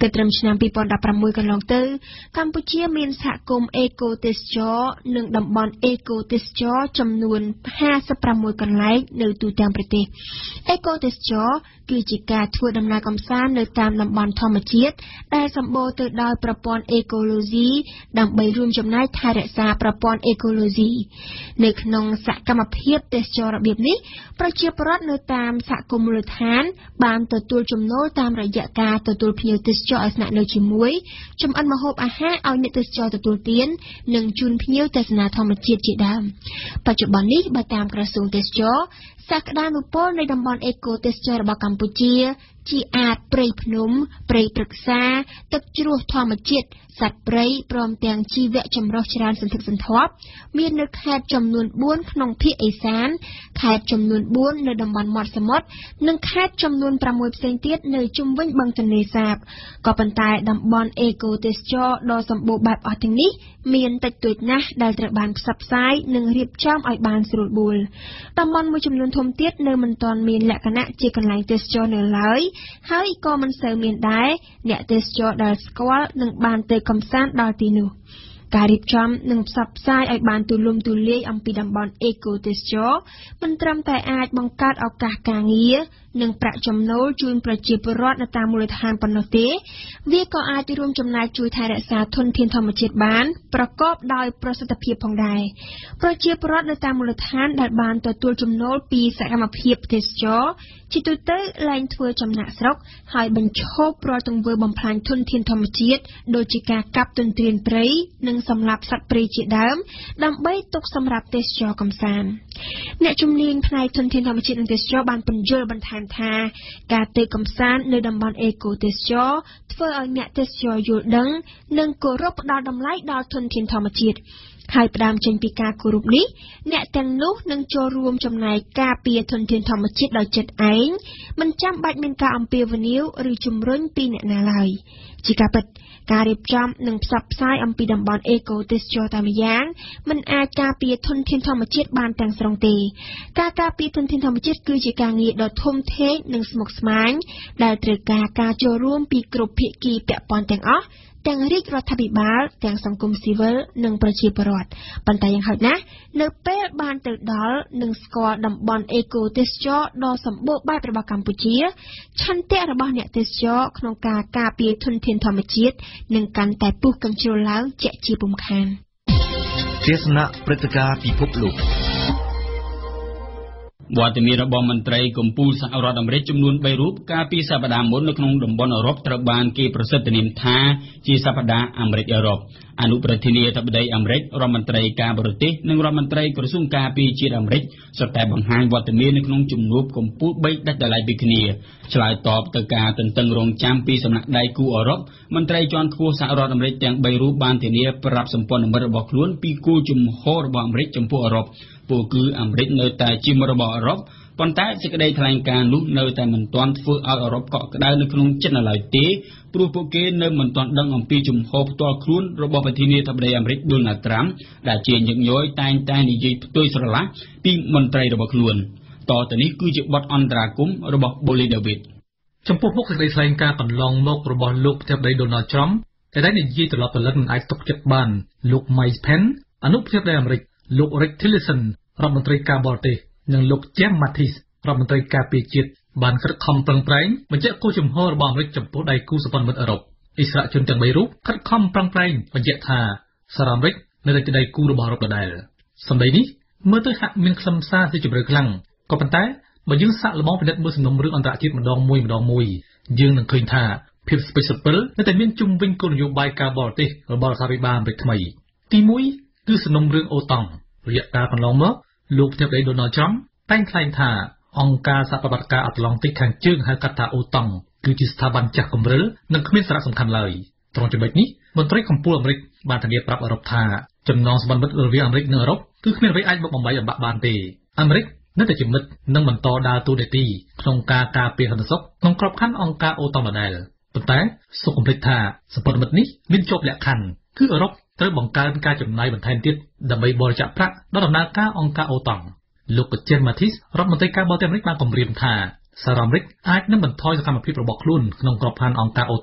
គិតត្រឹមឆ្នាំពីរពាន់ដប់ប្រាំមួយកន្លងទៅកម្ពុជាមានសហគមន៍អេកូទេសចរនិងតំបន់អេកូទេសចរចំនួនห้าสิบหกកន្លែងនៅទូទាំងប្រទេសអេកូទេសចរគឺជាការធ្វើដំណើរកម្សាន្តនៅតាមតំបន់ធម្មជាតិដែលសម្បូរទៅដោយប្រព័ន្ធអេកូឡូស៊ីដើម្បីរួមចំណែកថែរក្សាប្រព័ន្ធអេកូឡូស៊ីនៅក្នុងសកម្មភាពទេសចររបៀបនេះប្រជាពលរដ្ឋនៅតាមសហគមន៍មូលដ្ឋានបានទទួលចំណូលតាមរយៈការទទួលភ្ញៀវទេសចរឲ្យស្នាក់នៅជាមួយចម្អិនម្ហូបអាហារឲ្យអ្នកទេសចរទទួលទាននិងជូនភ្ញៀវទស្សនាធម្មជាតិជាដើមបច្ចុប្បន្ននេះបើតាមក្រសួងទេសចរសក្តានុពលនៃតំបន់អេកូទេសចររបស់កម្ពុជាជាអាចព្រៃភ្នំព្រៃព្រឹក្សាទឹកជ្រោះធម្មជាតិសត្វព្រៃព្រមទាំងជីវៈចម្រុះច្រើនសន្ធឹកសន្ធាប់មាននៅខេត្តចំនួនបួនក្នុងភាគឦសានខេត្តចំនួនបួននៅតំបន់មាត់សមុទ្រនិងខេត្តចំនួនប្រាំមួយផ្សេងទៀតនៅជុំវិញបឹងទន្លេសាបក៏ប៉ុន្តែតំបន់អេកូទេសចរដ៏សម្បូរបែបអស់ទាំងនេះមានតិចតួចណាស់ដែលត្រូវបានផ្សព្វផ្សាយនិងរៀបចំឲ្យបានស្រួលបួលតំបន់មួយចំនួនធំទៀតនៅមិនទាន់មានលក្ខណៈជាកន្លែងទេសចរនៅឡើយហើយក៏មិនសូវមានដែរអ្នកទេសចរដែលស្គាល់នឹងបានទៅកម្សាន្តដល់ទីនោះការរៀបចំនិងផ្សព្វផ្សាយឲ្យបានទូលំទូលាយអំពីតំបន់អេកូទេសចរមិនត្រឹមតែអាចបង្កើតឱកាសការងារនិងប្រាក់ចំណូលជូនប្រជាពលរដ្ឋនៅតាមមូលដ្ឋានប៉ុណ្ណោះទេវាក៏អាចរួមចំណែកជួយថែរក្សាធនធានធម្មជាតិបានប្រកបដោយប្រសិទ្ធភាពផងដែរប្រជាពលរដ្ឋនៅតាមមូលដ្ឋានដែលបានទទួលចំណូលពីសកម្មភាពទេសចរជាទូទៅលែងធ្វើចំណាក់ស្រុកហើយបញ្ឈប់រាល់ទង្វើបំផ្លាញធនធានធម្មជាតិដូចជាការកាប់ទន្ទ្រានព្រៃនិងសម្លាប់សត្វព្រៃជាដើមដើម្បីទុកសម្រាប់ទេសចរកម្សាន្តអ្នកជំនាញផ្នែកធនធានធម្មជាតិនិងទេសចរបានពន្យល់បន្ថែមថាការទៅកម្សាន្តនៅតំបន់អេកូទេសចរធ្វើឲ្យអ្នកទេសចរយល់ដឹងនិងគោរពផ្ដល់តម្លៃដល់ធនធានធម្មជាតិហើយផ្ដើមចេញពីការគោរពនេះអ្នកទាំងនោះនឹងចូលរួមចំណែកការពារធនធានធម្មជាតិដោយចិត្តឯងមិនចាំបាច់មានការអំពាវនាវឬជំរុញពីអ្នកណាឡើយជាការពិតការរៀបចំនិងផ្សព្វផ្សាយអំពីតំបន់អេកូទេសចរតែម្យ៉ាងមិនអាចការពារធនធានធម្មជាតិបានទាំងស្រុងទេការការពារធនធានធម្មជាតិគឺជាការងារដ៏ធំធេងនិងស្មុគស្មាញដែលត្រូវការការចូលរួមពីគ្រប់ភាគីពាក់ព័ន្ធទាំងអស់ទាំងរាជរដ្ឋាភិបាលទាំងសង្គមស៊ីវិលនិងប្រជាពលរដ្ឋប៉ុន្តែយ៉ាងហោចណាស់នៅពេលបានទៅដល់និងស្គាល់តំបន់អេកូទេសចរដ៏សម្បូរបែបរបស់កម្ពុជាឆន្ទៈរបស់អ្នកទេសចរក្នុងការការពារធនធានធម្មជាតិនឹងកាន់តែពុះកញ្ជ្រោលឡើងជាក់ជាពុំខានទេសនាព្រឹត្តិការណ៍ពិភពលោកវត្តមានរបស់មន្ត្រីកម្ពុជាសហរដ្ឋអាមេរិកចំនួនបីរូបកាលពីសប្តាហ៍មុននៅក្នុងតំបន់អឺរ៉ុបត្រូវបានគេប្រសិទ្ធនាមថាជាសប្តាហ៍អាមេរិកអឺរ៉ុបអនុប្រធានាធិបតីអាមេរិករដ្ឋមន្ត្រីការបរទេសនិងរដ្ឋមន្ត្រីក្រសួងការពារជាតិអាមេរិកសុទ្ធតែបង្ហាញវត្តមាននៅក្នុងជំនួបកម្ពុជាបីដាច់ដោយឡែកពីគ្នាឆ្លើយតបទៅការទន្ទឹងរង់ចាំពីសំណាក់ដៃគូអឺរ៉ុបមន្ត្រីជាន់ខ្ពស់សហរដ្ឋអាមេរិកទាំងបីរូបបានធានាប្រាប់សម្ព័ន្ធមិត្តរបស់ខ្លួនពីគោលជំហររបស់អាមេរិកចំពោះអឺរ៉ុបពួកគឺអាមេរិកនៅតែជាមិត្តរបស់អឺរ៉ុបប៉ុន្តែសេចក្តីថ្លែងការណ៍នោះនៅតែមិនទាន់ធ្វើឲ្យអឺរ៉ុបកក់ក្ដៅនៅក្នុងចិត្តនៅឡើយទេព្រោះពួកគេនៅមិនទាន់ដឹងអំពីជំហរផ្ទាល់ខ្លួនរបស់ប្រធានាធិបតីអាមេរិកដូណាល់ត្រាំដែលជាញឹកញយតែងតែនិយាយផ្ទុយស្រឡះពីមន្ត្រីរបស់ខ្លួនតទៅនេះគឺជាបទអន្តរាគមន៍របស់បូលីដាវីតចំពោះមុខសេចក្តីថ្លែងការណ៍កន្លងមករបស់លោកប្រធានាធិបតីដូណាល់ត្រាំដែលនិយាយត្រឡប់ត្រលឹងមិនអាចទុកចិត្តបានលោក Mike Pence អនុប្រធានាធិបតីអាមេរិកលោក Rex Tillerson រដ្ឋមន្ត្រីការបរទេសនិងលោក James Mattis រដ្ឋមន្ត្រីការពារជាតិបានខិតខំប្រឹងប្រែងបញ្ជាក់គោលជំហររបស់អាមេរិកចំពោះដៃគូសម្ព័ន្ធមិត្តអឺរ៉ុបអិសរាជជនទាំងបីរូបខិតខំប្រឹងប្រែងបញ្ជាក់ថាសហរដ្ឋអាមេរិកនៅតែជាដៃគូរបស់អឺរ៉ុបដដែលសម្ដីនេះមើលទៅហាក់មានខ្លឹមសារជាជម្រៅខ្លាំងក៏ប៉ុន្តែបើយើងសាកល្បងពិនិត្យមើលសំណុំរឿងអន្តរជាតិម្ដងមួយម្ដងមួយយើងនឹងឃើញថាភាពស្ពេចស្ពិលនៅតែមានជុំវិញគោលនយោបាយការបរទេសរបស់រដ្ឋាភិបាលអាមេរិកថ្មីទីមួយគឺសំណុំរឿងអូតង់រយៈកាលកន្លងមកលោកប្រធានាធិបតីដូណាល់ត្រាំតែងថ្លែងថាអង្គការសហប្រតិបត្តិការអាត្លង់តិកខាងជើងហៅកាត់ថាអូតង់គឺជាស្ថាប័នចាស់គំរិលនិងគ្មានសារៈសំខាន់ឡើយត្រង់ចំណុចនេះមន្ត្រីកម្ពុជាអាមេរិកបានធានាប្រាប់អឺរ៉ុបថាចំណងសម្ព័ន្ធមិត្តរវាងអាមេរិកនិងអឺរ៉ុបគឺគ្មានអ្វីអាចមកបំបីអំបាក់បានទេអាមេរិកនៅតែជាមិត្តនិងបន្តដើរតួនាទីក្នុងការការពារសន្តិសុខក្នុងក្របខ័ណ្ឌអង្គការអូតង់ដដែលប៉ុន្តែសូមកុំភ្លេចថាសម្ព័ន្ធមិត្តនេះមានជាប់លក្ខខណ្ឌគឺអឺរ៉ុបត្រូវបង្កើនការចំណាយបន្ថែមទៀតដើម្បីបរិច្ចាគប្រាក់ដល់ដំណើរការអង្គការអូតង់លោក James Mattis រដ្ឋមន្ត្រីការបរទេសអាមេរិកបានគម្រាមថាសហរដ្ឋអាមេរិកអាចនឹងបន្ថយសកម្មភាពរបស់ខ្លួនក្នុងក្របខ័ណ្ឌអង្គការអូតង់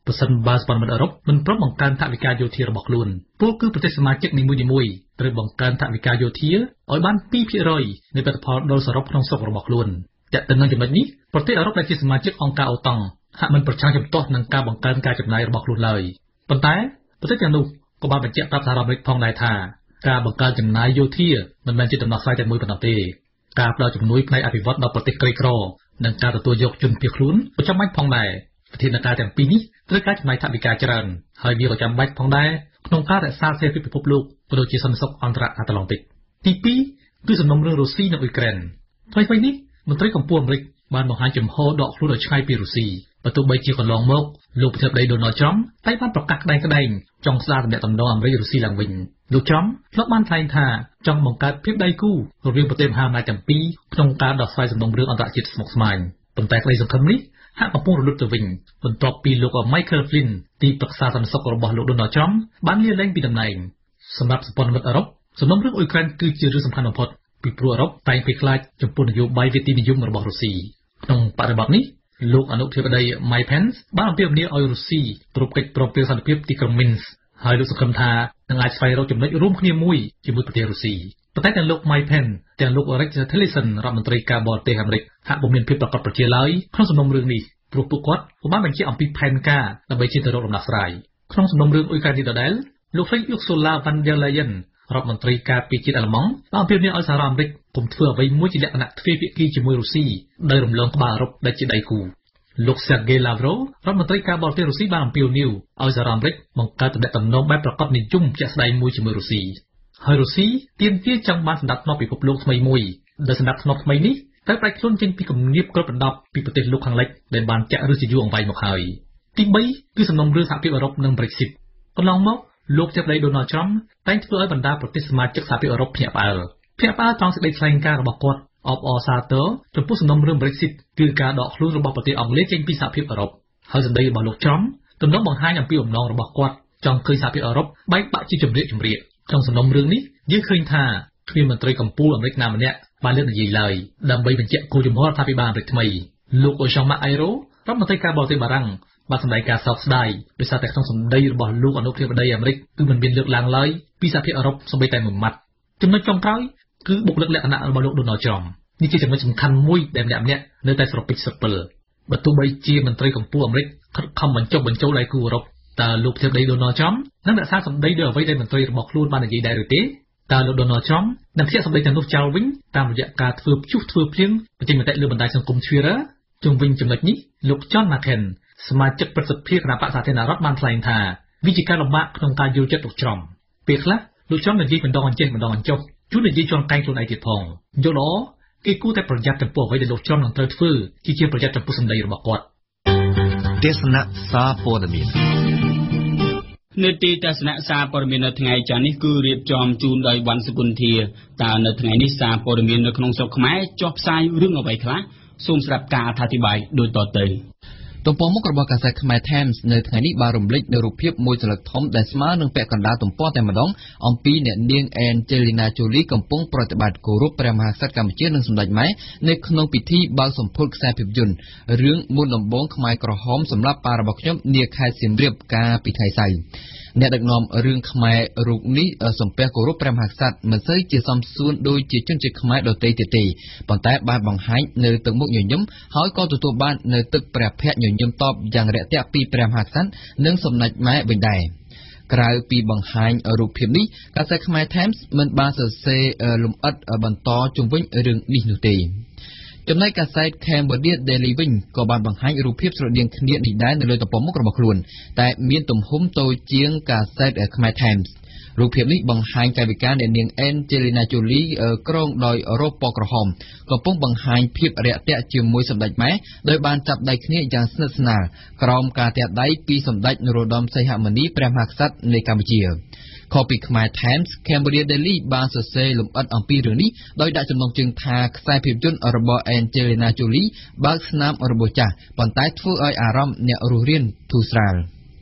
ប្រសិនបើសហរដ្ឋអាមេរិកអឺរ៉ុបមិនព្រមបង្កើនថវិកាយោធារបស់ខ្លួនពលគឺប្រទេសសមាជិកនីមួយៗត្រូវបង្កើនថវិកាយោធាឲ្យបាន two percent នៃផលិតផលដុលសរុបក្នុងស្រុករបស់ខ្លួនតែទៅនឹងចំណុចនេះប្រទេសអឺរ៉ុបដែលជាសមាជិកអង្គការអូតង់ហាក់មិនប្រឆាំងជំទាស់នឹងការបង្កើនការចំណាយរបស់ខ្លួនឡើយប៉ុន្តែប្រទេសទាំងនោះក៏បានបញ្ជាក់ប្រាប់សហរដ្ឋអាមេរិកផងដែរថាការបង្កើនចំណាយយោធាមិនមែនជាដំណោះស្រាយតែមួយប៉ុណ្ណោះទេការផ្តល់ជំនួយផ្នែកអភិវឌ្ឍដល់ប្រទេសក្រីក្រនិងការទទួលយកជនភៀសខ្លួនក៏ចាំបាច់ផងដែរវិធានការទាំងពីរនេះត្រូវការចំណាយថវិកាច្រើនហើយវាក៏ចាំបាច់ផងដែរក្នុងការរក្សាស្ថិរភាពពិភពលោកក៏ដូចជាសន្តិសុខអន្តរអាត្លង់តិកទីពីរគឺសំណុំរឿងរុស្ស៊ីនិងអ៊ុយក្រែនថ្មីៗនេះមន្ត្រីកម្ពុជាអាមេរិកបានបង្ហាញចំហដកខ្លួនឲ្យឆ្ងាយពីរុស្ស៊ីបើទោះបីជាកន្លងមកលោកប្រធានាធិបតីដូណាល់ត្រាំតែបានប្រកាសក្តែងក្តែងចង់ស្ដារទំនាក់ទំនងអាមេរិករុស្ស៊ីឡើងវិញលោកត្រាំធ្លាប់បានថ្លែងថាចង់បង្កើតភាពដៃគូរវាងប្រទេសមហាអំណាចទាំងពីរក្នុងការដោះស្រាយសំណុំរឿងអន្តរជាតិស្មុគស្មាញប៉ុន្តែក្តីសង្ឃឹមនេះហាក់កំពុងរលត់ទៅវិញបន្ទាប់ពីលោក Michael Flynn ទីប្រឹក្សាសន្តិសុខរបស់លោក Donald Trump បានលាលែងពីតំណែងសម្រាប់សម្ព័ន្ធមិត្តអឺរ៉ុបសំណុំរឿងអ៊ុយក្រែនគឺជារឿងសំខាន់បំផុតពីព្រោះអឺរ៉ុបតែងភ័យខ្លាចចំពោះនយោបាយវិទីនិយមរបស់រុស្ស៊ីក្នុងបរិបទនេះលោកអនុធិបតី Mike Pence បានអំពាវនាវឲ្យរុស្ស៊ីទប់កិច្ចព្រមព្រៀងសន្តិភាពទីក្រុង Minsk ហើយលោកសង្ឃឹមថានឹងអាចស្វែងរកចំណុចរួមគ្នាមួយជាមួយប្រទេសរុស្ស៊ីប៉ុន្តែទាំងលោក Mike Pence ទាំងលោក Rex Tillerson រដ្ឋមន្ត្រីការបរទេសអាមេរិកហាក់ពុំមានភាពប្រកបប្រជាឡើយក្នុងសំណុំរឿងនេះព្រោះពួកគាត់ក៏បានបញ្ជាក់អំពីផែនការដើម្បីជិះទៅរកដំណោះស្រាយក្នុងសំណុំរឿងអ៊ុយក្រែននេះដដែលលោកស្រី Ursula von der Leyen រដ្ឋមន្ត្រីការពារជាតិអាល្លឺម៉ង់បានអំពាវនាវឲ្យសហរដ្ឋអាមេរិកកុំធ្វើអ្វីមួយជាលក្ខណៈទ្វេភាគីជាមួយរុស្ស៊ីដោយរំលងក្បាលអឺរ៉ុបដែលជាដៃគូលោក Sergey Lavrov រដ្ឋមន្ត្រីការបរទេសរុស្ស៊ីបានអំពាវនាវឲ្យសហរដ្ឋអាមេរិកបង្កើតទំនាក់ទំនងបែបប្រកបនិយមជាក់ស្ដែងមួយជាមួយរុស្ស៊ីហើយរុស្ស៊ីទាមទារចង់បានសណ្ដាប់ធ្នាប់ពិភពលោកថ្មីមួយដែលសណ្ដាប់ធ្នាប់ថ្មីនេះត្រូវផ្ដាច់ខ្លួនចេញពីគំនាបគ្របដណ្ដប់ពីប្រទេសលោកខាងលិចដែលបានចាក់ឫសជាយូរអង្វែងមកហើយទីបីគឺសំណុំរឿងសហភាពអឺរ៉ុបនិង Brexit កន្លងមកលោកប្រធានាធិបតី Donald Trump តែងធ្វើឲ្យបណ្ដាប្រទេសសមាជិកសហភាពអឺរ៉ុបភ្ញាក់ផ្អើលភ្ញាក់ផ្អើលត្រង់សេចក្តីថ្លែងការណ៍របស់គាត់អបអរសាទរចំពោះសំណុំរឿង Brexit គឺការដកខ្លួនរបស់ប្រទេសអង់គ្លេសចេញពីសហភាពអឺរ៉ុបហើយសម្ដីរបស់លោក Trump ទំនងបង្ហាញអំពីបំណងរបស់គាត់ចង់ឃើញសហភាពអឺរ៉ុបបែកបាក់ជាជំរាកជំរាកក្នុងសំណុំរឿងនេះយើងឃើញថាគ្មានមន្ត្រីកម្ពុជាអាមេរិកណាម្នាក់បានលើកនិយាយឡើយដើម្បីបញ្ជាក់គោលជំហររដ្ឋាភិបាលអាមេរិកថ្មីលោក Jean-Marc Ayrault រដ្ឋមន្ត្រីការបរទេសបារាំងបានសម្ដែងការសោកស្ដាយដោយសារតែក្នុងសម្ដីរបស់លោកអនុប្រធានាធិបតីអាមេរិកគឺមិនមានលើកឡើងឡើយពីសហភាពអឺរ៉ុបសូម្បីតែមួយម៉ាត់ចំណុចចុងក្រោយគឺបុគ្គលិកលក្ខណៈរបស់លោក Donald Trump នេះជាចំណុចសំខាន់មួយដែលម្នាក់ម្នាក់នៅតែស្រពេចស្រពិលបើទោះបីជាមន្ត្រីកម្ពុជាអាមេរិកខិតខំបញ្ចុះបញ្ចូលដៃគូអឺរ៉ុបតើលោកប្រធានាធិបតី Donald Trump នឹងរក្សាសម្ដីដោយអ្វីដែលមន្ត្រីរបស់ខ្លួនបាននិយាយដែរឬទេតើលោក Donald Trump នឹងខ្ជិលសម្ដីទាំងនោះចោលវិញតាមរយៈការធ្វើព្យុះធ្វើភ្លៀងបញ្ចេញមតិលើបណ្ដាញសង្គម Twitter ជុំវិញចំណុចនេះលោក John McCain សមាជិកប្រសិទ្ធភាពគណៈបក្សសាធារណរដ្ឋបានថ្លែងថាវាជាការលំបាកក្នុងការយល់ចិត្តលោក Trump ពេលខ្លះលោក Trump និយាយម្ដងអញ្ចេះម្ដងអញ្ចោះជួននិយាយជន់កែងខ្លួនឯងទៀតផងយល់ល្អគេគួរតែប្រយ័ត្នចំពោះអ្វីដែលលោក Trump នឹងត្រូវធ្វើជាជាប្រយ័ត្នចំពោះសម្ដីរបស់គាត់ទេសនាសារព័ត៌មាននេតិទស្សនៈសារព័ត៌មាននៅថ្ងៃច័ន្ទនេះគឺរៀបចំជូនដោយវ៉ាន់សុគន្ធាតើនៅថ្ងៃនេះសារព័ត៌មាននៅក្នុងស្រុកខ្មែរចុះផ្សាយរឿងអ្វីខ្លះសូមស្ដាប់ការអធិប្បាយដូចតទៅទំព័រមុខរបស់កាសែត Khmer Times នៅថ្ងៃនេះបានរំលេចនូវរូបភាពមួយស្លឹកធំដែលស្មើនឹងពាក់កណ្ដាលទំព័រតែម្ដងអំពីអ្នកនាង Angelina Jolie កំពុងប្រតិបត្តិគោរពព្រះមហាក្សត្រកម្ពុជានិងសម្ដេចម៉ែនៅក្នុងពិធីបើកសម្ពោធខ្សែភាពយន្តរឿងមុនដំបូងខ្មែរក្រហមសម្រាប់ប៉ារបស់ខ្ញុំនាខេត្តសៀមរាបកាលពីថ្ងៃសៅរ៍អ្នកដឹកនាំរឿងខ្មែររូបនេះសំពះគោរពព្រះមហាក្សត្រមិនសូវជាសមសួនដូចជាជនជាតិខ្មែរដទៃទៀតទេប៉ុន្តែបានបង្ហាញនៅទឹកមុខញញឹមហើយក៏ទទួលបាននៅទឹកព្រះភ័ក្ត្រញញឹមតបយ៉ាងរាក់ទាក់ពីព្រះមហាក្សត្រនិងសម្ដេចម៉ែវិញដែរក្រៅពីបង្ហាញរូបភាពនេះកាសែត Khmer Times មិនបានសរសេរលម្អិតបន្តជុំវិញរឿងនេះនោះទេចំណែកកាសែត Cambodia Daily វិញក៏បានបង្ហាញរូបភាពស្រដៀងគ្នានេះដែរនៅលើទំព័រមុខរបស់ខ្លួនតែមានទំហំតូចជាងកាសែត Khmer Times រូបភាពនេះបង្ហាញកាយវិការអ្នកនាង Angelina Jolie ក្រងដោយរ៉ូបពណ៌ក្រហមកំពុងបង្ហាញភាពរាក់ទាក់ជាមួយសម្ដេចម៉ែដោយបានចាប់ដៃគ្នាយ៉ាងស្និទ្ធស្នាលក្រោមការទះដៃពីសម្ដេចនរោត្តមសីហមុនីព្រះមហាក្សត្រនៃកម្ពុជាខុសពី Khmer Times Cambodia Daily បានសរសេរលម្អិតអំពីរឿងនេះដោយដាក់ចំណងជើងថាខ្សែភាពយន្តរបស់ Angelina Jolie បើកស្នាមរបួសចាស់ប៉ុន្តែធ្វើឲ្យអារម្មណ៍អ្នករស់រានធូរស្រាល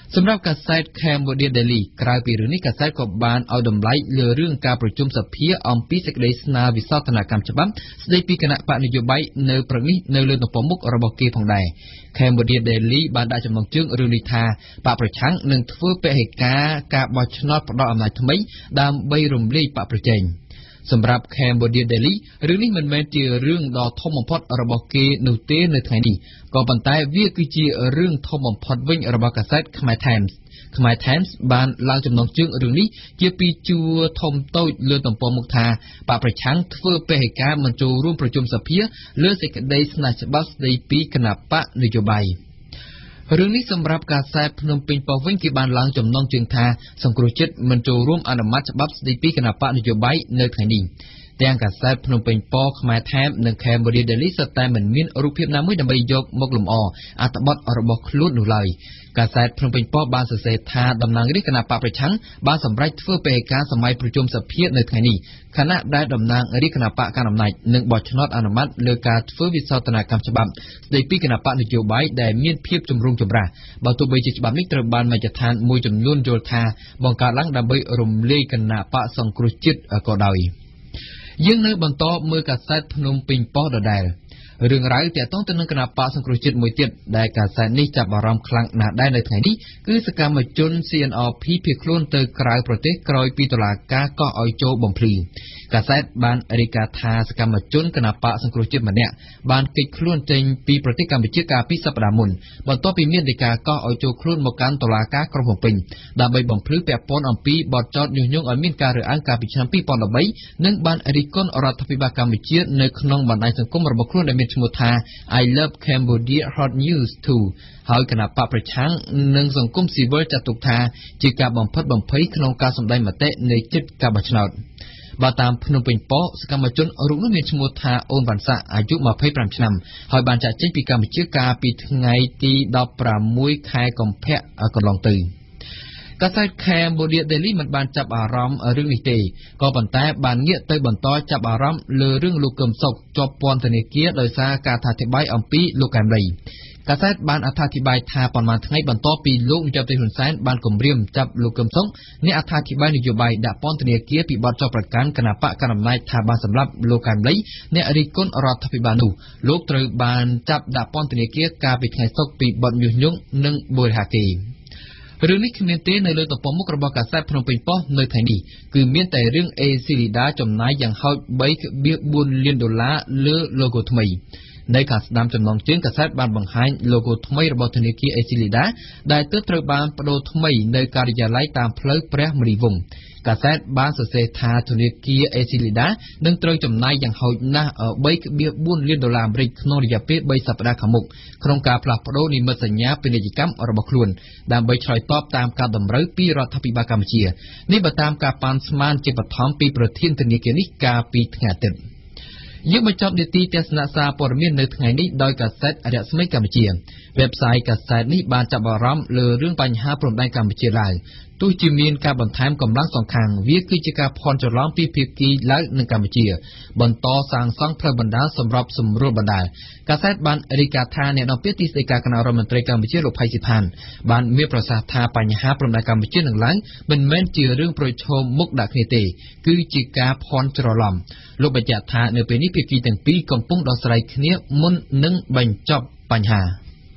សម្រាប់កាសែត Cambodia Daily ក្រៅពីរឿងនេះកាសែតក៏បានឲ្យតម្លៃលើរឿងការប្រជុំសភាអំពីសេចក្តីស្នើវិសោធនកម្មច្បាប់ស្តីពីគណៈបកនយោបាយនៅព្រឹកនេះនៅលើទំព័រមុខរបស់គេផងដែរ Cambodia Daily បានដាក់ចំណងជើងរឿងនេះថាបកប្រឆាំងនឹងធ្វើពហិការការបោះឆ្នោតផ្ដល់អំណាចថ្មីដើម្បីរំលាយបកប្រជែងសម្រាប់ Cambodia Daily រឿងនេះមិនមែនជារឿងដ៏ធំបំផុតរបស់គេនោះទេនៅថ្ងៃនេះក៏ប៉ុន្តែវាគឺជារឿងធំបំផុតវិញរបស់កាសែត Khmer Times Khmer Times បានឡើងចំណងជើងរឿងនេះជាពីជួរធំតូចលើទំព័រមុខថាបកប្រឆាំងធ្វើពហិការមិនចូលរួមប្រជុំសភាលើសេចក្តីស្នើច្បាប់ស្តីពីគណៈបកនយោបាយរឿងនេះសម្រាប់កាសែតភ្នំពេញប៉ុស្តិ៍វិញគេបានឡើងចំណងជើងថាសង្គ្រោះជាតិមិនចូលរួមអនុម័តច្បាប់ស្តីពីគណៈបកនយោបាយនៅថ្ងៃនេះទាំងកាសែតភ្នំពេញប៉ុស្តិ៍ Khmer Times និង Cambodia Daily សុទ្ធតែមិនមានរូបភាពណាមួយដើម្បីយកមកលម្អអត្ថបទរបស់ខ្លួននោះឡើយកាសែតភ្នំពេញប៉ុស្តិ៍បានសរសេរថាតំណាងរាស្ត្រគណៈបកប្រឆាំងបានសម្រេចធ្វើពហិការសម័យប្រជុំសភានៅថ្ងៃនេះខណៈដែលតំណាងរាស្ត្រគណៈបកកណ្ដាលអំណាចនឹងបោះឆ្នោតអនុម័តលើការធ្វើវិសោធនកម្មច្បាប់ស្តីពីគណៈបកនយោបាយដែលមានភាពចម្រូងចម្រាសបើទោះបីជាច្បាប់នេះត្រូវបានមជ្ឈដ្ឋានមួយចំនួនយល់ថាបង្កើតឡើងដើម្បីរំលាយគណៈបកសង្គ្រោះជាតិក៏ដោយយើងនៅបន្តមើលកាសែតភ្នំពេញប៉ុស្តិ៍ដដែលរឿងរ៉ាវទាក់ទងទៅនឹងគណៈបកសង្គ្រោះជាតិមួយទៀតដែលកាសែតនេះចាប់អារម្មណ៍ខ្លាំងណាស់ដែរនៅថ្ងៃនេះគឺសកម្មជន C N R P ភៀសខ្លួនទៅក្រៅប្រទេសក្រោយពីតុលាការកោះឲ្យចូលបំភ្លឺកាសែតបានរាយការណ៍ថាសកម្មជនគណៈបកសង្គ្រោះជាតិម្នាក់បានគេចខ្លួនចេញពីប្រទេសកម្ពុជាកាលពីសប្តាហ៍មុនបន្ទាប់ពីមានដីកាកោះឲ្យចូលខ្លួនមកកាន់តុលាការក្រុងភ្នំពេញដើម្បីបំភ្លឺពាក់ព័ន្ធអំពីបទចោទញុះញង់ឲ្យមានការរើសអើងកាលពីឆ្នាំពីរពាន់ដប់បីនិងបានរិះគន់រដ្ឋាភិបាលកម្ពុជានៅក្នុងបណ្ដាញសង្គមរបស់ខ្លួនដែលមានឈ្មោះថា I love Cambodia hot news too ហើយគណៈបកប្រឆាំងនិងសង្គមស៊ីវិលចាត់ទុកថាជាការបំផិតបំភ័យក្នុងការសម្ដែងមតិនៃជិតការបោះឆ្នោតបើតាមភ្នំពេញប៉ុស្តិ៍សកម្មជនរូបនោះមានឈ្មោះថាអូនវ៉ាន់សាក់អាយុម្ភៃប្រាំឆ្នាំហើយបានចាក់ចេញពីកម្ពុជាកាលពីថ្ងៃទីដប់ប្រាំមួយខែកុម្ភៈកន្លងទៅកាសែត Cambodia Daily មិនបានចាប់អារម្មណ៍រឿងនេះទេក៏ប៉ុន្តែបានងាកទៅបន្តចាប់អារម្មណ៍លើរឿងលោកកឹមសុខជាប់ពន្ធនាគារដោយសារការអធិប្បាយអំពីលោកកែមលីកាសែតបានអត្ថាធិប្បាយថាប៉ុន្មានថ្ងៃបន្ទាប់ពីលោកនាយករដ្ឋមន្ត្រីហ៊ុនសែនបានគម្រាមចាប់លោកកឹមសុខអ្នកអត្ថាធិប្បាយនយោបាយដាក់ពន្ធនាគារពីបទចោទប្រកាន់គណៈបកកណ្ដាលអំណាចថាបានសម្លាប់លោកកែមលីអ្នករិះគន់រដ្ឋាភិបាលនោះលោកត្រូវបានចាប់ដាក់ពន្ធនាគារកាលពីថ្ងៃសុក្រពីបទញុះញង់និងបរិហាកេរ្តិ៍រឿងនេះគ្មានទេនៅលើទំព័រមុខរបស់កាសែតភ្នំពេញប៉ុស្តិ៍នៅថ្ងៃនេះគឺមានតែរឿងអេស៊ីលីដាចំណាយយ៉ាងហោច បីដប់បួនលានដុល្លារលើ logo ថ្មីនៅខាងស្ដាំចំណងជើងកាសែតបានបង្ហាញ logo ថ្មីរបស់ធនាគារអេស៊ីលីដាដែលទើបត្រូវបានប្តូរថ្មីនៅការិយាល័យតាមផ្លូវព្រះមនីវង្សកាសែតបានសរសេរថាធនាគារអេស៊ីលីដានឹងត្រូវចំណាយយ៉ាងហោចណាស់ បីដប់បួនលានដុល្លារអាមេរិកក្នុងរយៈពេលបីសប្តាហ៍ខាងមុខក្នុងការផ្លាស់ប្តូរនិមិត្តសញ្ញាពាណិជ្ជកម្មរបស់ខ្លួនដើម្បីឆ្លើយតបតាមការតម្រូវពីរដ្ឋាភិបាលកម្ពុជានេះបើតាមការប៉ាន់ស្មានជាបឋមពីប្រធានធនាគារនេះកាលពីថ្ងៃអាទិត្យយើងបញ្ចប់នីតិទស្សនៈសារព័ត៌មាននៅថ្ងៃនេះដោយកាសែតរស្មីកម្ពុជាវេបសាយកាសែតនេះបានចាប់អារម្មណ៍លើរឿងបញ្ហាព្រំដែនកម្ពុជាឡើងទោះជាមានការបន្ថែមកម្លាំងសង្ខាងវាគឺជាការភ័ន្តច្រឡំពីភាគីឡាវនិងកម្ពុជាបន្តសាងសង់ផ្លូវបណ្ដាលសម្រាប់សម្រួលបណ្ដាលកាសែតបានរាយការណ៍ថាអ្នកនាំពាក្យទីស្តីការគណៈរដ្ឋមន្ត្រីកម្ពុជាលោកផៃស៊ីផានបានមានប្រសាសន៍ថាបញ្ហាព្រំដែនកម្ពុជានឹងឡើងមិនមែនជារឿងប្រឈមមុខដាក់គ្នាទេគឺជាការភ័ន្តច្រឡំលោកបញ្ជាក់ថានៅពេលនេះភាគីទាំងពីរកំពុងដោះស្រាយគ្នាមុននឹងបញ្ចប់បញ្ហា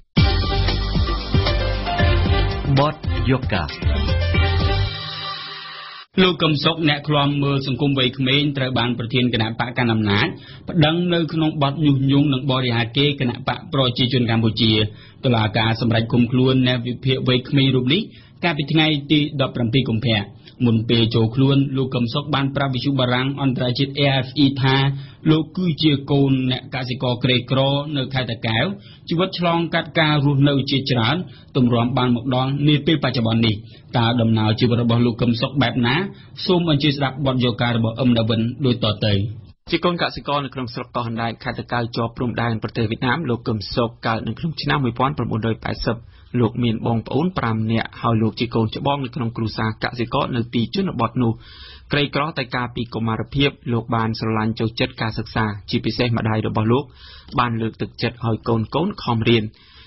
បទយកាលោកកឹមសុខអ្នកឃ្លាំមើលសង្គមវ័យក្មេងត្រូវបានប្រធានគណៈបកកណ្ដាលអំណាចប្តឹងនៅក្នុងបទញុះញង់និងបរិហាកេរ្តិ៍គណៈបកប្រជាជនកម្ពុជាតុលាការសម្រេចឃុំខ្លួនអ្នកវិភាគវ័យក្មេងរូបនេះកាលពីថ្ងៃទីដប់ប្រាំពីរកុម្ភៈមុនពេលចូលខ្លួនលោកកឹមសុខបានប្រាប់វិទ្យុបារាំងអន្តរជាតិ R F I ថាលោកគឺជាកូនអ្នកកសិករក្រីក្រនៅខេត្តតាកែវជីវិតឆ្លងកាត់ការរស់នៅជាច្រើនទម្រាំបានមកដល់នាពេលបច្ចុប្បន្ននេះតើដំណើរជីវិតរបស់លោកកឹមសុខបែបណាសូមអញ្ជើញស្ដាប់បទយការបស់អឹមដាវិនដូចតទៅជាកូនកសិករនៅក្នុងស្រុកកោះហណ្ដែកខេត្តតាកែវជាប់ព្រំដែនប្រទេសវៀតណាមលោកកឹមសុខកើតនៅក្នុងឆ្នាំmột nghìn chín trăm tám mươiលោកមានបងប្អូនប្រាំនាក់ហើយលោកជាកូនច្បងនៅក្នុងគ្រួសារកសិករនៅទីជនបទនោះក្រីក្រតែកាលពីកុមារភាពលោកបានស្រឡាញ់ចូលចិត្តការសិក្សាជាពិសេសម្ដាយរបស់លោកបានលើកទឹកចិត្តឲ្យកូនកូនខំរៀន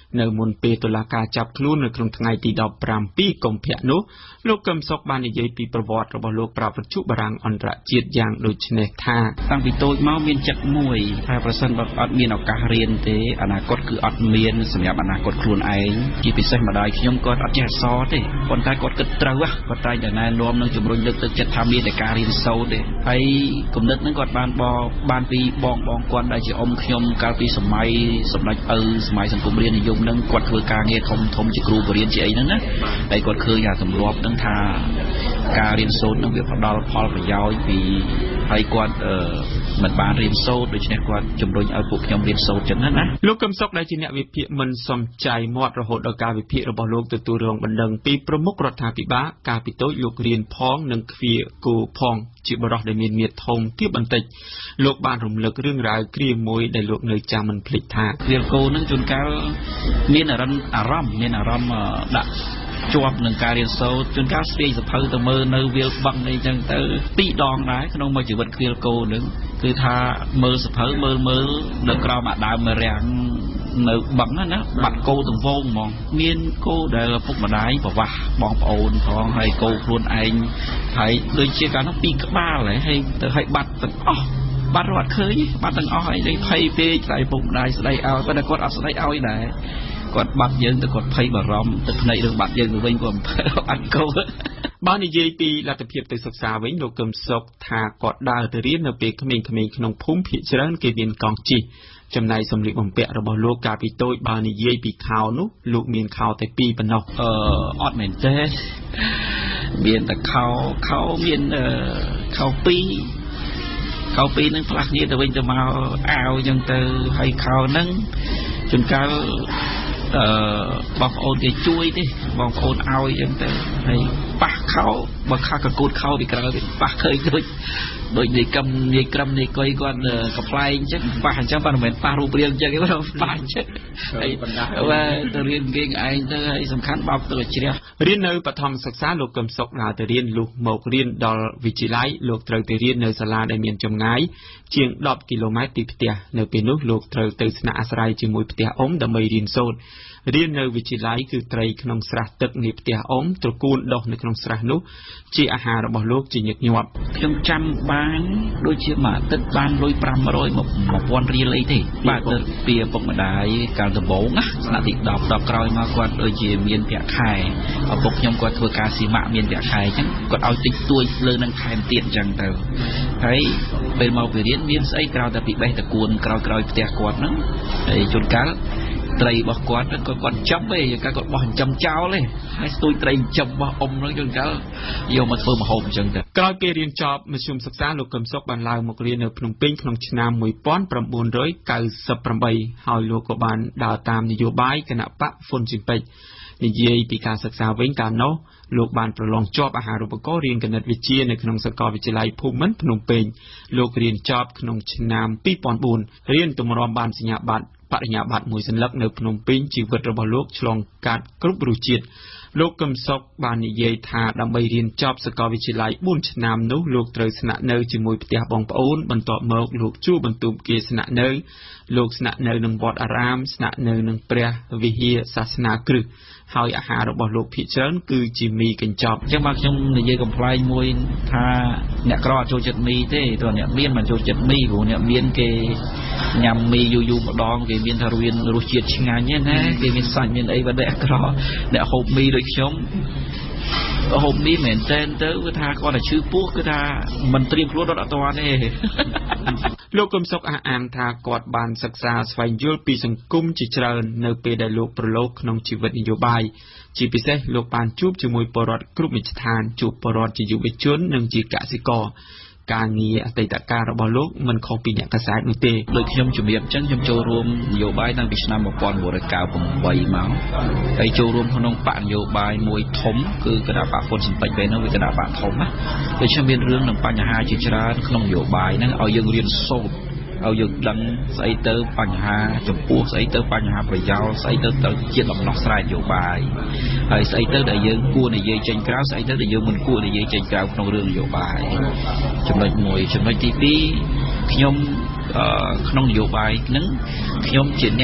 នៅមុនពេលតុលាការចាប់ខ្លួននៅក្នុងថ្ងៃទី ដប់ប្រាំពីរ កុម្ភៈនោះលោកកឹមសុខបាននិយាយពីប្រវត្តិរបស់លោកប្រាប់វិទ្យុបារាំងអន្តរជាតិយ៉ាងដូចនេះថាតាំងពីតូចមកមានចិត្តមួយថាប្រសិនបើអត់មានឱកាសរៀនទេអនាគតគឺអត់មានសម្រាប់អនាគតខ្លួនឯងជាពិសេសម្ដាយខ្ញុំគាត់អត់ចេះអក្សរទេប៉ុន្តែគាត់គិតត្រូវគាត់តែតែណែនាំនឹងជំរុញលើកទឹកចិត្តថាមានតែការរៀនសូត្រទេហើយគំនិតហ្នឹងគាត់បានបបានពីបងបងគាត់ដែលជាអ៊ំខ្ញុំកាលពីសម័យសម្ដេចឪសម័យសង្គមរាស្ត្រនិយមហ្នឹងគាត់ធ្វើការងារធំធំជាគ្រូបរិញ្ញាជាអីហ្នឹងណាហើយគាត់ឃើញថាទម្លាប់ហ្នឹងថាការរៀនសូត្រនឹងវាផ្ដល់ផលប្រយោជន៍ពីហើយគាត់មិនបានរៀនសូត្រដូច្នេះគាត់ជំរុញឲ្យពួកខ្ញុំរៀនសូត្រចឹងណាលោកកឹមសុខដែលជាអ្នកវិភាគមិនសំចៃមាត់រហូតដល់ការវិភាគរបស់លោកទទួលរងបណ្ដឹងពីប្រមុខរដ្ឋាភិបាលកាលពីតូចលោករៀនផងនិងខ្វាគោផងជាបរិសុទ្ធដែលមានមាឌធំទាបបន្តិចលោកបានរំលឹករឿងរ៉ាវគ្រាមួយដែលលោកនៅចាំមិនភ្លេចថាវាលគោនឹងជួនកាលមានអារម្មណ៍អារម្មណ៍មានអារម្មណ៍ដាក់ជាប់នឹងការរៀនសូត្រជួនកាលស្ទាយសភៅទៅមើលនៅវាលបឹងអីចឹងទៅពីរដងដែរក្នុងមួយជីវិតគ្រាលគោនឹងគឺថាមើលសភៅមើលមើលនៅក្រោមអាដើមរាំងនៅបឹងណាបាត់គោទាំងវងហ្មងមានគោដែលឪពុកម្ដាយប្រវាស់បងប្អូនផងហើយគោខ្លួនឯងហើយដូចជាកាលនោះពីរក្បាលហើយទៅឲ្យបាត់ទាំងអស់បាត់រត់ឃើញបាត់ទាំងអស់ហើយភ័យពេកតែឪពុកម្ដាយស្ដីឲ្យប៉ុន្តែគាត់អត់ស្ដីឲ្យដែរគាត់បាត់យើងទៅគាត់ភ័យបារម្ភទឹកភ្នែករឿងបាត់យើងទៅវិញគាត់អត់គោបាននិយាយពីលទ្ធភាពទៅសិក្សាវិញលោកកឹមសុខថាគាត់ដើរទៅរៀននៅពេលក្មេងៗក្នុងភូមិភាគច្រើនគេមានកង់ជិះចំណែកសម្លៀកបំពាក់របស់លោកកាលពីតូចបើនិយាយពីខោនោះលោកមានខោតែពីរប៉ុណ្ណោះអឺអត់មែនទេមានតែខោខោមានខោពីរខោពីរនឹងផ្លាស់គ្នាទៅវិញទៅមកអាវចឹងទៅហើយខោហ្នឹងជួនកាលអឺបងប្អូនគេជួយទេបងប្អូនឲ្យចឹងទៅហើយប៉ះខោបើខាកកូតខោពីក្រៅប៉ះឃើញដូចដូចនិយាយកឹមនិយាយក្រឹមនិយាយកុយគាត់កំប្លែងចឹងប៉ះអញ្ចឹងប៉ុន្តែមិនមែនប៉ះរូបរាងចឹងទេប៉ះអញ្ចឹងហើយបាទទៅរៀនគេឯងទៅហើយសំខាន់បោកទៅជ្រះរៀននៅបឋមសិក្សាលោកកឹមសុខដើរទៅរៀនលុះមករៀនដល់វិទ្យាល័យលោកត្រូវទៅរៀននៅសាលាដែលមានចម្ងាយជាងដប់គីឡូម៉ែត្រពីផ្ទះនៅពេលនោះលោកត្រូវទៅស្នាក់អាស្រ័យជាមួយផ្ទះអ៊ំដើម្បីរៀនសូត្ររៀននៅវិទ្យាល័យគឺត្រីក្នុងស្រះទឹកនៃផ្ទះអ៊ំត្រកូលដុះនៅក្នុងស្រះនោះជាអាហាររបស់លោកជាញឹកញាប់ខ្ញុំចាំបានដូចជាមួយអាទិត្យបានលុយប្រាំរយមកមួយពាន់រៀលអីទេបាទទៅពីឪពុកម្ដាយកាលដំបូងណាស្នាក់ទីដប់ដល់ក្រោយមកគាត់ដូចជាមានប្រាក់ខែឪពុកខ្ញុំគាត់ធ្វើការស៊ីម៉ាក់មានប្រាក់ខែអញ្ចឹងគាត់ឲ្យតិចតួចលើនឹងខែទៀតអញ្ចឹងទៅហើយពេលមកពីរៀនមានស្អីក្រៅតែពីបេះតកួនក្រោយក្រោយផ្ទះគាត់ហ្នឹងហើយជួនកាលត្រីរបស់គាត់គាត់គាត់ចាប់ទេគាត់គាត់បោះចិញ្ចឹមចោលទេហើយស្ទួយត្រីចិញ្ចឹមរបស់អ៊ំហ្នឹងជួនកាលយកមកធ្វើម្ហូបអញ្ចឹងទៅក្រោយពេលរៀនចប់មធ្យមសិក្សាលោកកឹមសុខបានឡើងមករៀននៅភ្នំពេញក្នុងឆ្នាំmột nghìn chín trăm chín mươi támហើយលោកក៏បានដើរតាមនយោបាយគណៈបកហ្វុនស៊ីពេចនិយាយពីការសិក្សាវិញកាលនោះលោកបានប្រឡងជាប់អាហារូបករណ៍រៀនគណិតវិទ្យានៅក្នុងសាកលវិទ្យាល័យភូមិន្ទភ្នំពេញលោករៀនចប់ក្នុងឆ្នាំពីរពាន់បួនរៀនទម្រាំបានសញ្ញាបត្របរិញ្ញាបត្រមួយសន្លឹកនៅភ្នំពេញជីវិតរបស់លោកឆ្លងកាត់គ្រប់រសជាតិលោកកឹមសុខបាននិយាយថាដើម្បីរៀនចប់សាកលវិទ្យាល័យបួនឆ្នាំនោះលោកត្រូវស្នាក់នៅជាមួយផ្ទះបងប្អូនបន្ទាប់មកលោកជួលបន្ទប់គេស្នាក់នៅលោកស្នាក់នៅនឹងវត្តអារាមស្នាក់នៅនឹងព្រះវិហារសាសនាគ្រឹះហើយអាហាររបស់លោកភាគច្រើនគឺជាមីកញ្ចប់អញ្ចឹងមកខ្ញុំនិយាយកំ pl ែងមួយថាអ្នកក្រអត់ចូលចិត្តមីទេព្រោះអ្នកមានមិនចូលចិត្តមីព្រោះអ្នកមានគេញ៉ាំមីយូរយូរម្ដងគេមានថារៀនរសជាតិឆ្ងាញ់ណាគេមានសាច់មានអីបើអ្នកក្រអ្នកហូបមីដូចខ្ញុំហូបមីមែនតែនទៅគឺថាគាត់តែឈឺពោះគឺថាមិនត្រៀមខ្លួនរត់អត់ទាន់ទេលោកកឹមសុខអះអាងថាគាត់បានសិក្សាស្វែងយល់ពីសង្គមជាច្រើននៅពេលដែលលោកប្រឡូកក្នុងជីវិតនយោបាយជាពិសេសលោកបានជួបជាមួយពលរដ្ឋគ្រប់មជ្ឈដ្ឋានជួបពលរដ្ឋជាយុវជននិងជាកសិករការងារអតីតកាលរបស់លោកមិនខុសពីអ្នកកសែតនោះទេដូចខ្ញុំជំរាបអញ្ចឹងខ្ញុំចូលរួមនយោបាយតាំងពីឆ្នាំmột nghìn chín trăm chín mươi támមកហើយចូលរួមក្នុងបកនយោបាយមួយធំគឺគណៈបកហ្វុនស៊ិនពេចពេលនោះវាគណៈបកធំណាដូច្នេះមានរឿងនិងបញ្ហាជាច្រើនក្នុងនយោបាយហ្នឹងឲ្យយើងរៀនសូត្រឲ្យយើងដឹងស្អីទៅបញ្ហាចំពោះស្អីទៅបញ្ហាប្រយោលស្អីទៅទៅជាដំណោះស្រាយនយោបាយហើយស្អីទៅដែលយើងគួរនិយាយចេញក្រៅស្អីទៅដែលយើងមិនគួរនិយាយចេញក្រៅក្នុងរឿងនយោបាយចំណុចមួយចំណុចទីពីរខ្ញុំក្នុងនយោបាយហ្នឹងខ្ញុំជាអ្នក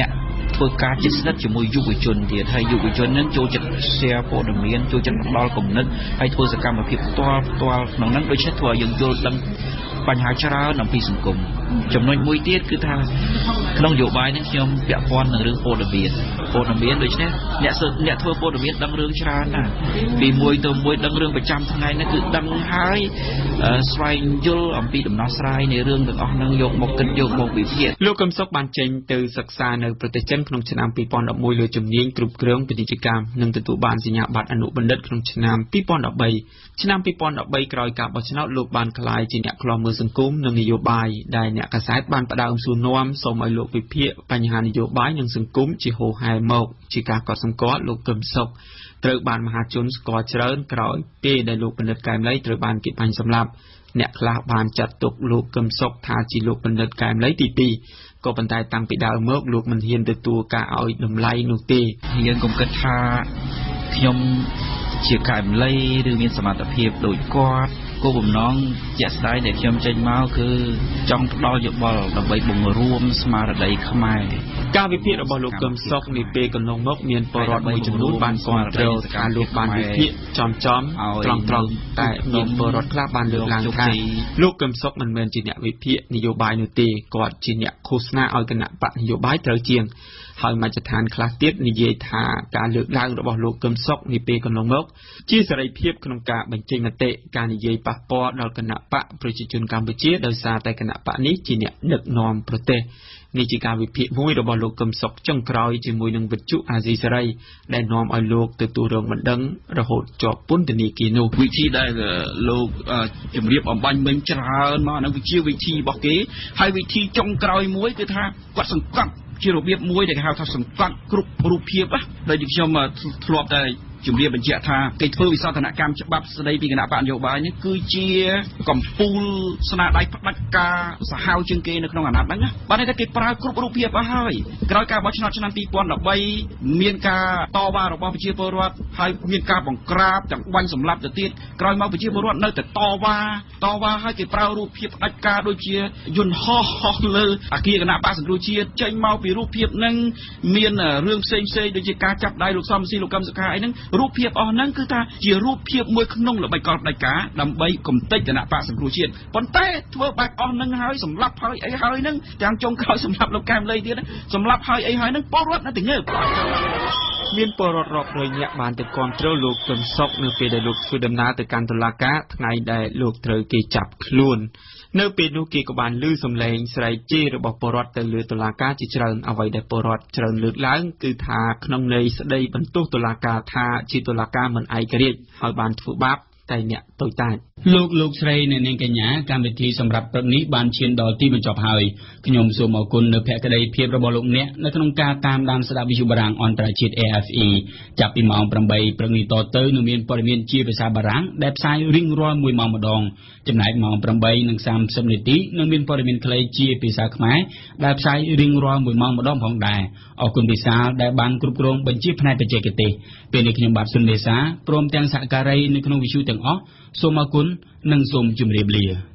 ធ្វើការជិតស្និទ្ធជាមួយយុវជនទៀតហើយយុវជននឹងចូលចិត្ត share ព័ត៌មានចូលចិត្តផ្ដល់គំនិតហើយធ្វើសកម្មភាពផ្ទាល់ផ្ទាល់ក្នុងហ្នឹងដូច្នេះធ្វើឲ្យយើងយល់ដឹងបញ្ហាច្រើនអំពីសង្គមចំណុចមួយទៀតគឺថាក្នុងនយោបាយនេះខ្ញុំពាក់ព័ន្ធនឹងរឿងព័ត៌មានព័ត៌មានដូច្នេះអ្នកអ្នកធ្វើព័ត៌មានដឹងរឿងច្រើនណាស់ពីមួយទៅមួយដឹងរឿងប្រចាំថ្ងៃនេះគឺដឹងហើយស្វែងយល់អំពីដំណោះស្រាយនៃរឿងទាំងអស់ហ្នឹងយកមកគិតយកមកវិភាគលោកកឹមសុខបានចេញទៅសិក្សានៅប្រទេសចិនក្នុងឆ្នាំពីរពាន់ដប់មួយលើជំនាញគ្រប់គ្រងពាណិជ្ជកម្មនិងទទួលបានសញ្ញាបត្រអនុបណ្ឌិតក្នុងឆ្នាំពីរពាន់ដប់បីឆ្នាំពីរពាន់ដប់បីក្រោយការបោះឆ្នោតលោកបានក្លាយជាអ្នកខ្លាំមើលសង្គមនិងនយោបាយដែលអ្នកកាសែតបានផ្ដើមសួរនាំសូមឲ្យលោកវិភាគបញ្ហានយោបាយនិងសង្គមជាហូរហែមកជាការកត់សម្គាល់លោកកឹមសុខត្រូវបានមហាជនស្គាល់ច្រើនក្រោយពេលដែលលោកបណ្ឌិតកែមលីត្រូវបានគេបាញ់សម្លាប់អ្នកខ្លះបានចាត់ទុកលោកកឹមសុខថាជាលោកបណ្ឌិតកែមលីទីពីរក៏ប៉ុន្តែតាំងពីដើមមកលោកមិនហ៊ានទទួលការឲ្យតម្លៃនោះទេយើងកុំគិតថាខ្ញុំជាកែមលីឬមានសមត្ថភាពដូចគាត់គោលបំណងជាក់ស្ដែងដែលខ្ញុំចេញមកគឺចង់ផ្ដល់យោបល់ដើម្បីបង្រួមស្មារតីខ្មែរការវិភាគរបស់លោកកឹមសុខនាពេលកន្លងមកមានពលរដ្ឋមួយចំនួនបានគាំទ្រថាលោកបានវិភាគចំចំត្រង់ត្រង់តែមានពលរដ្ឋខ្លះបានលើកឡើងថាលោកកឹមសុខមិនមែនជាអ្នកវិភាគនយោបាយនោះទេគាត់ជាអ្នកឃោសនាឲ្យគណៈបកនយោបាយត្រូវជាងហើយមជ្ឈដ្ឋានខ្លះទៀតនិយាយថាការលើកឡើងរបស់លោកកឹមសុខនាពេលកន្លងមកជាសេរីភាពក្នុងការបញ្ចេញមតិការនិយាយប៉ះពាល់ដល់គណៈបកប្រជាជនកម្ពុជាដោយសារតែគណៈបកនេះជាអ្នកដឹកនាំប្រទេសនេះជាការវិភាគមួយរបស់លោកកឹមសុខចុងក្រោយជាមួយនឹងវិទ្យុអាស៊ីសេរីដែលនាំឲ្យលោកទទួលរងបណ្ដឹងរហូតជាប់ពន្ធនាគារនោះវិធីដែលលោកជំរាបអំបញ្ញមិញច្រើនមកនឹងវិជាវិធីរបស់គេហើយវិធីចុងក្រោយមួយគឺថាគាត់សង្កត់ជារបៀបមួយដែលគេហៅថាសង្កត់គ្រប់រូបភាពដែលខ្ញុំធ្លាប់តែជំរាបបញ្ជាក់ថាគេធ្វើវិសោធនកម្មច្បាប់ស្តីពីគណៈបកនយោបាយនេះគឺជាកម្ពូលស្នាដៃផ្ដាច់ការសាហាវជាងគេនៅក្នុងអាណត្តិហ្នឹងណាបាទតែគេប្រើគ្រប់រូបភាពអស់ហើយក្រោយការបោះឆ្នោតឆ្នាំពីរពាន់ដប់បីមានការតវ៉ារបស់ប្រជាពលរដ្ឋហើយមានការបង្ក្រាបទាំងបាញ់សម្លាប់ទៅទៀតក្រោយមកប្រជាពលរដ្ឋនៅតែតវ៉ាតវ៉ាហើយគេប្រើរូបភាពផ្ដាច់ការដូចជាយន្តហោះហោះលើអគារគណៈបកសង្គ្រោះជាតិចេញមកពីរូបភាពហ្នឹងមានរឿងផ្សេងផ្សេងដូចជាការចាប់ដៃលោកសំស៊ីលោកកឹមសុខាអីហ្នឹងរូបភាពអស់ហ្នឹងគឺថាជារូបភាពមួយក្នុងល្បិចកលផ្ដាច់ការដើម្បីកំទេចគណៈបកសង្គ្រោះជាតិប៉ុន្តែធ្វើបែបអស់ហ្នឹងហើយសម្លាប់ហើយអីហើយហ្នឹងទាំងចុងក្រោយសម្លាប់លោកកែមលីទៀតសម្លាប់ហើយអីហើយហ្នឹងពលរដ្ឋនៅតែងើបមានពលរដ្ឋរាប់រយនាក់បានទៅគាំទ្រលោកកឹមសុខនៅពេលដែលលោកធ្វើដំណើរទៅកាន់តុលាការថ្ងៃដែលលោកត្រូវគេចាប់ខ្លួននៅពេលនោះគេក៏បានឮសំឡេងស្រែកជេររបស់ពលរដ្ឋទៅលើតុលាការជាច្រើនអ្វីដែលពលរដ្ឋច្រើនលើកឡើងគឺថាក្នុងន័យស្ដីបន្ទោសតុលាការថាជាតុលាការមិនឯករាជ្យហើយបានធ្វើបាបតែអ្នកតូចតាចលោកលោកស្រីអ្នកនាងកញ្ញាកម្មវិធីសម្រាប់ព្រឹកនេះបានឈានដល់ទីបញ្ចប់ហើយខ្ញុំសូមអរគុណនៅភក្ដីភាពរបស់លោកអ្នកនៅក្នុងការតាមដានស្ដាប់វិទ្យុបារាំងអន្តរជាតិ R F I ចាប់ពីម៉ោងប្រាំបីព្រឹកនេះតទៅនឹងមានព័ត៌មានជាភាសាបារាំងដែលផ្សាយរៀងរាល់មួយម៉ោងម្ដងចំណែកម៉ោងប្រាំបីនិងសាមសិបនាទីនឹងមានព័ត៌មានខ្លីជាភាសាខ្មែរដែលផ្សាយរៀងរាល់មួយម៉ោងម្ដងផងដែរអរគុណពិសាលដែលបានគ្រប់គ្រងបញ្ជាផ្នែកបច្ចេកទេសពេលនេះខ្ញុំបាទសុនមេសាព្រមទាំងសហការីនៅក្នុងវិទ្យុទាំងអស់សូមអរគុណនិងសូមជម្រាបលា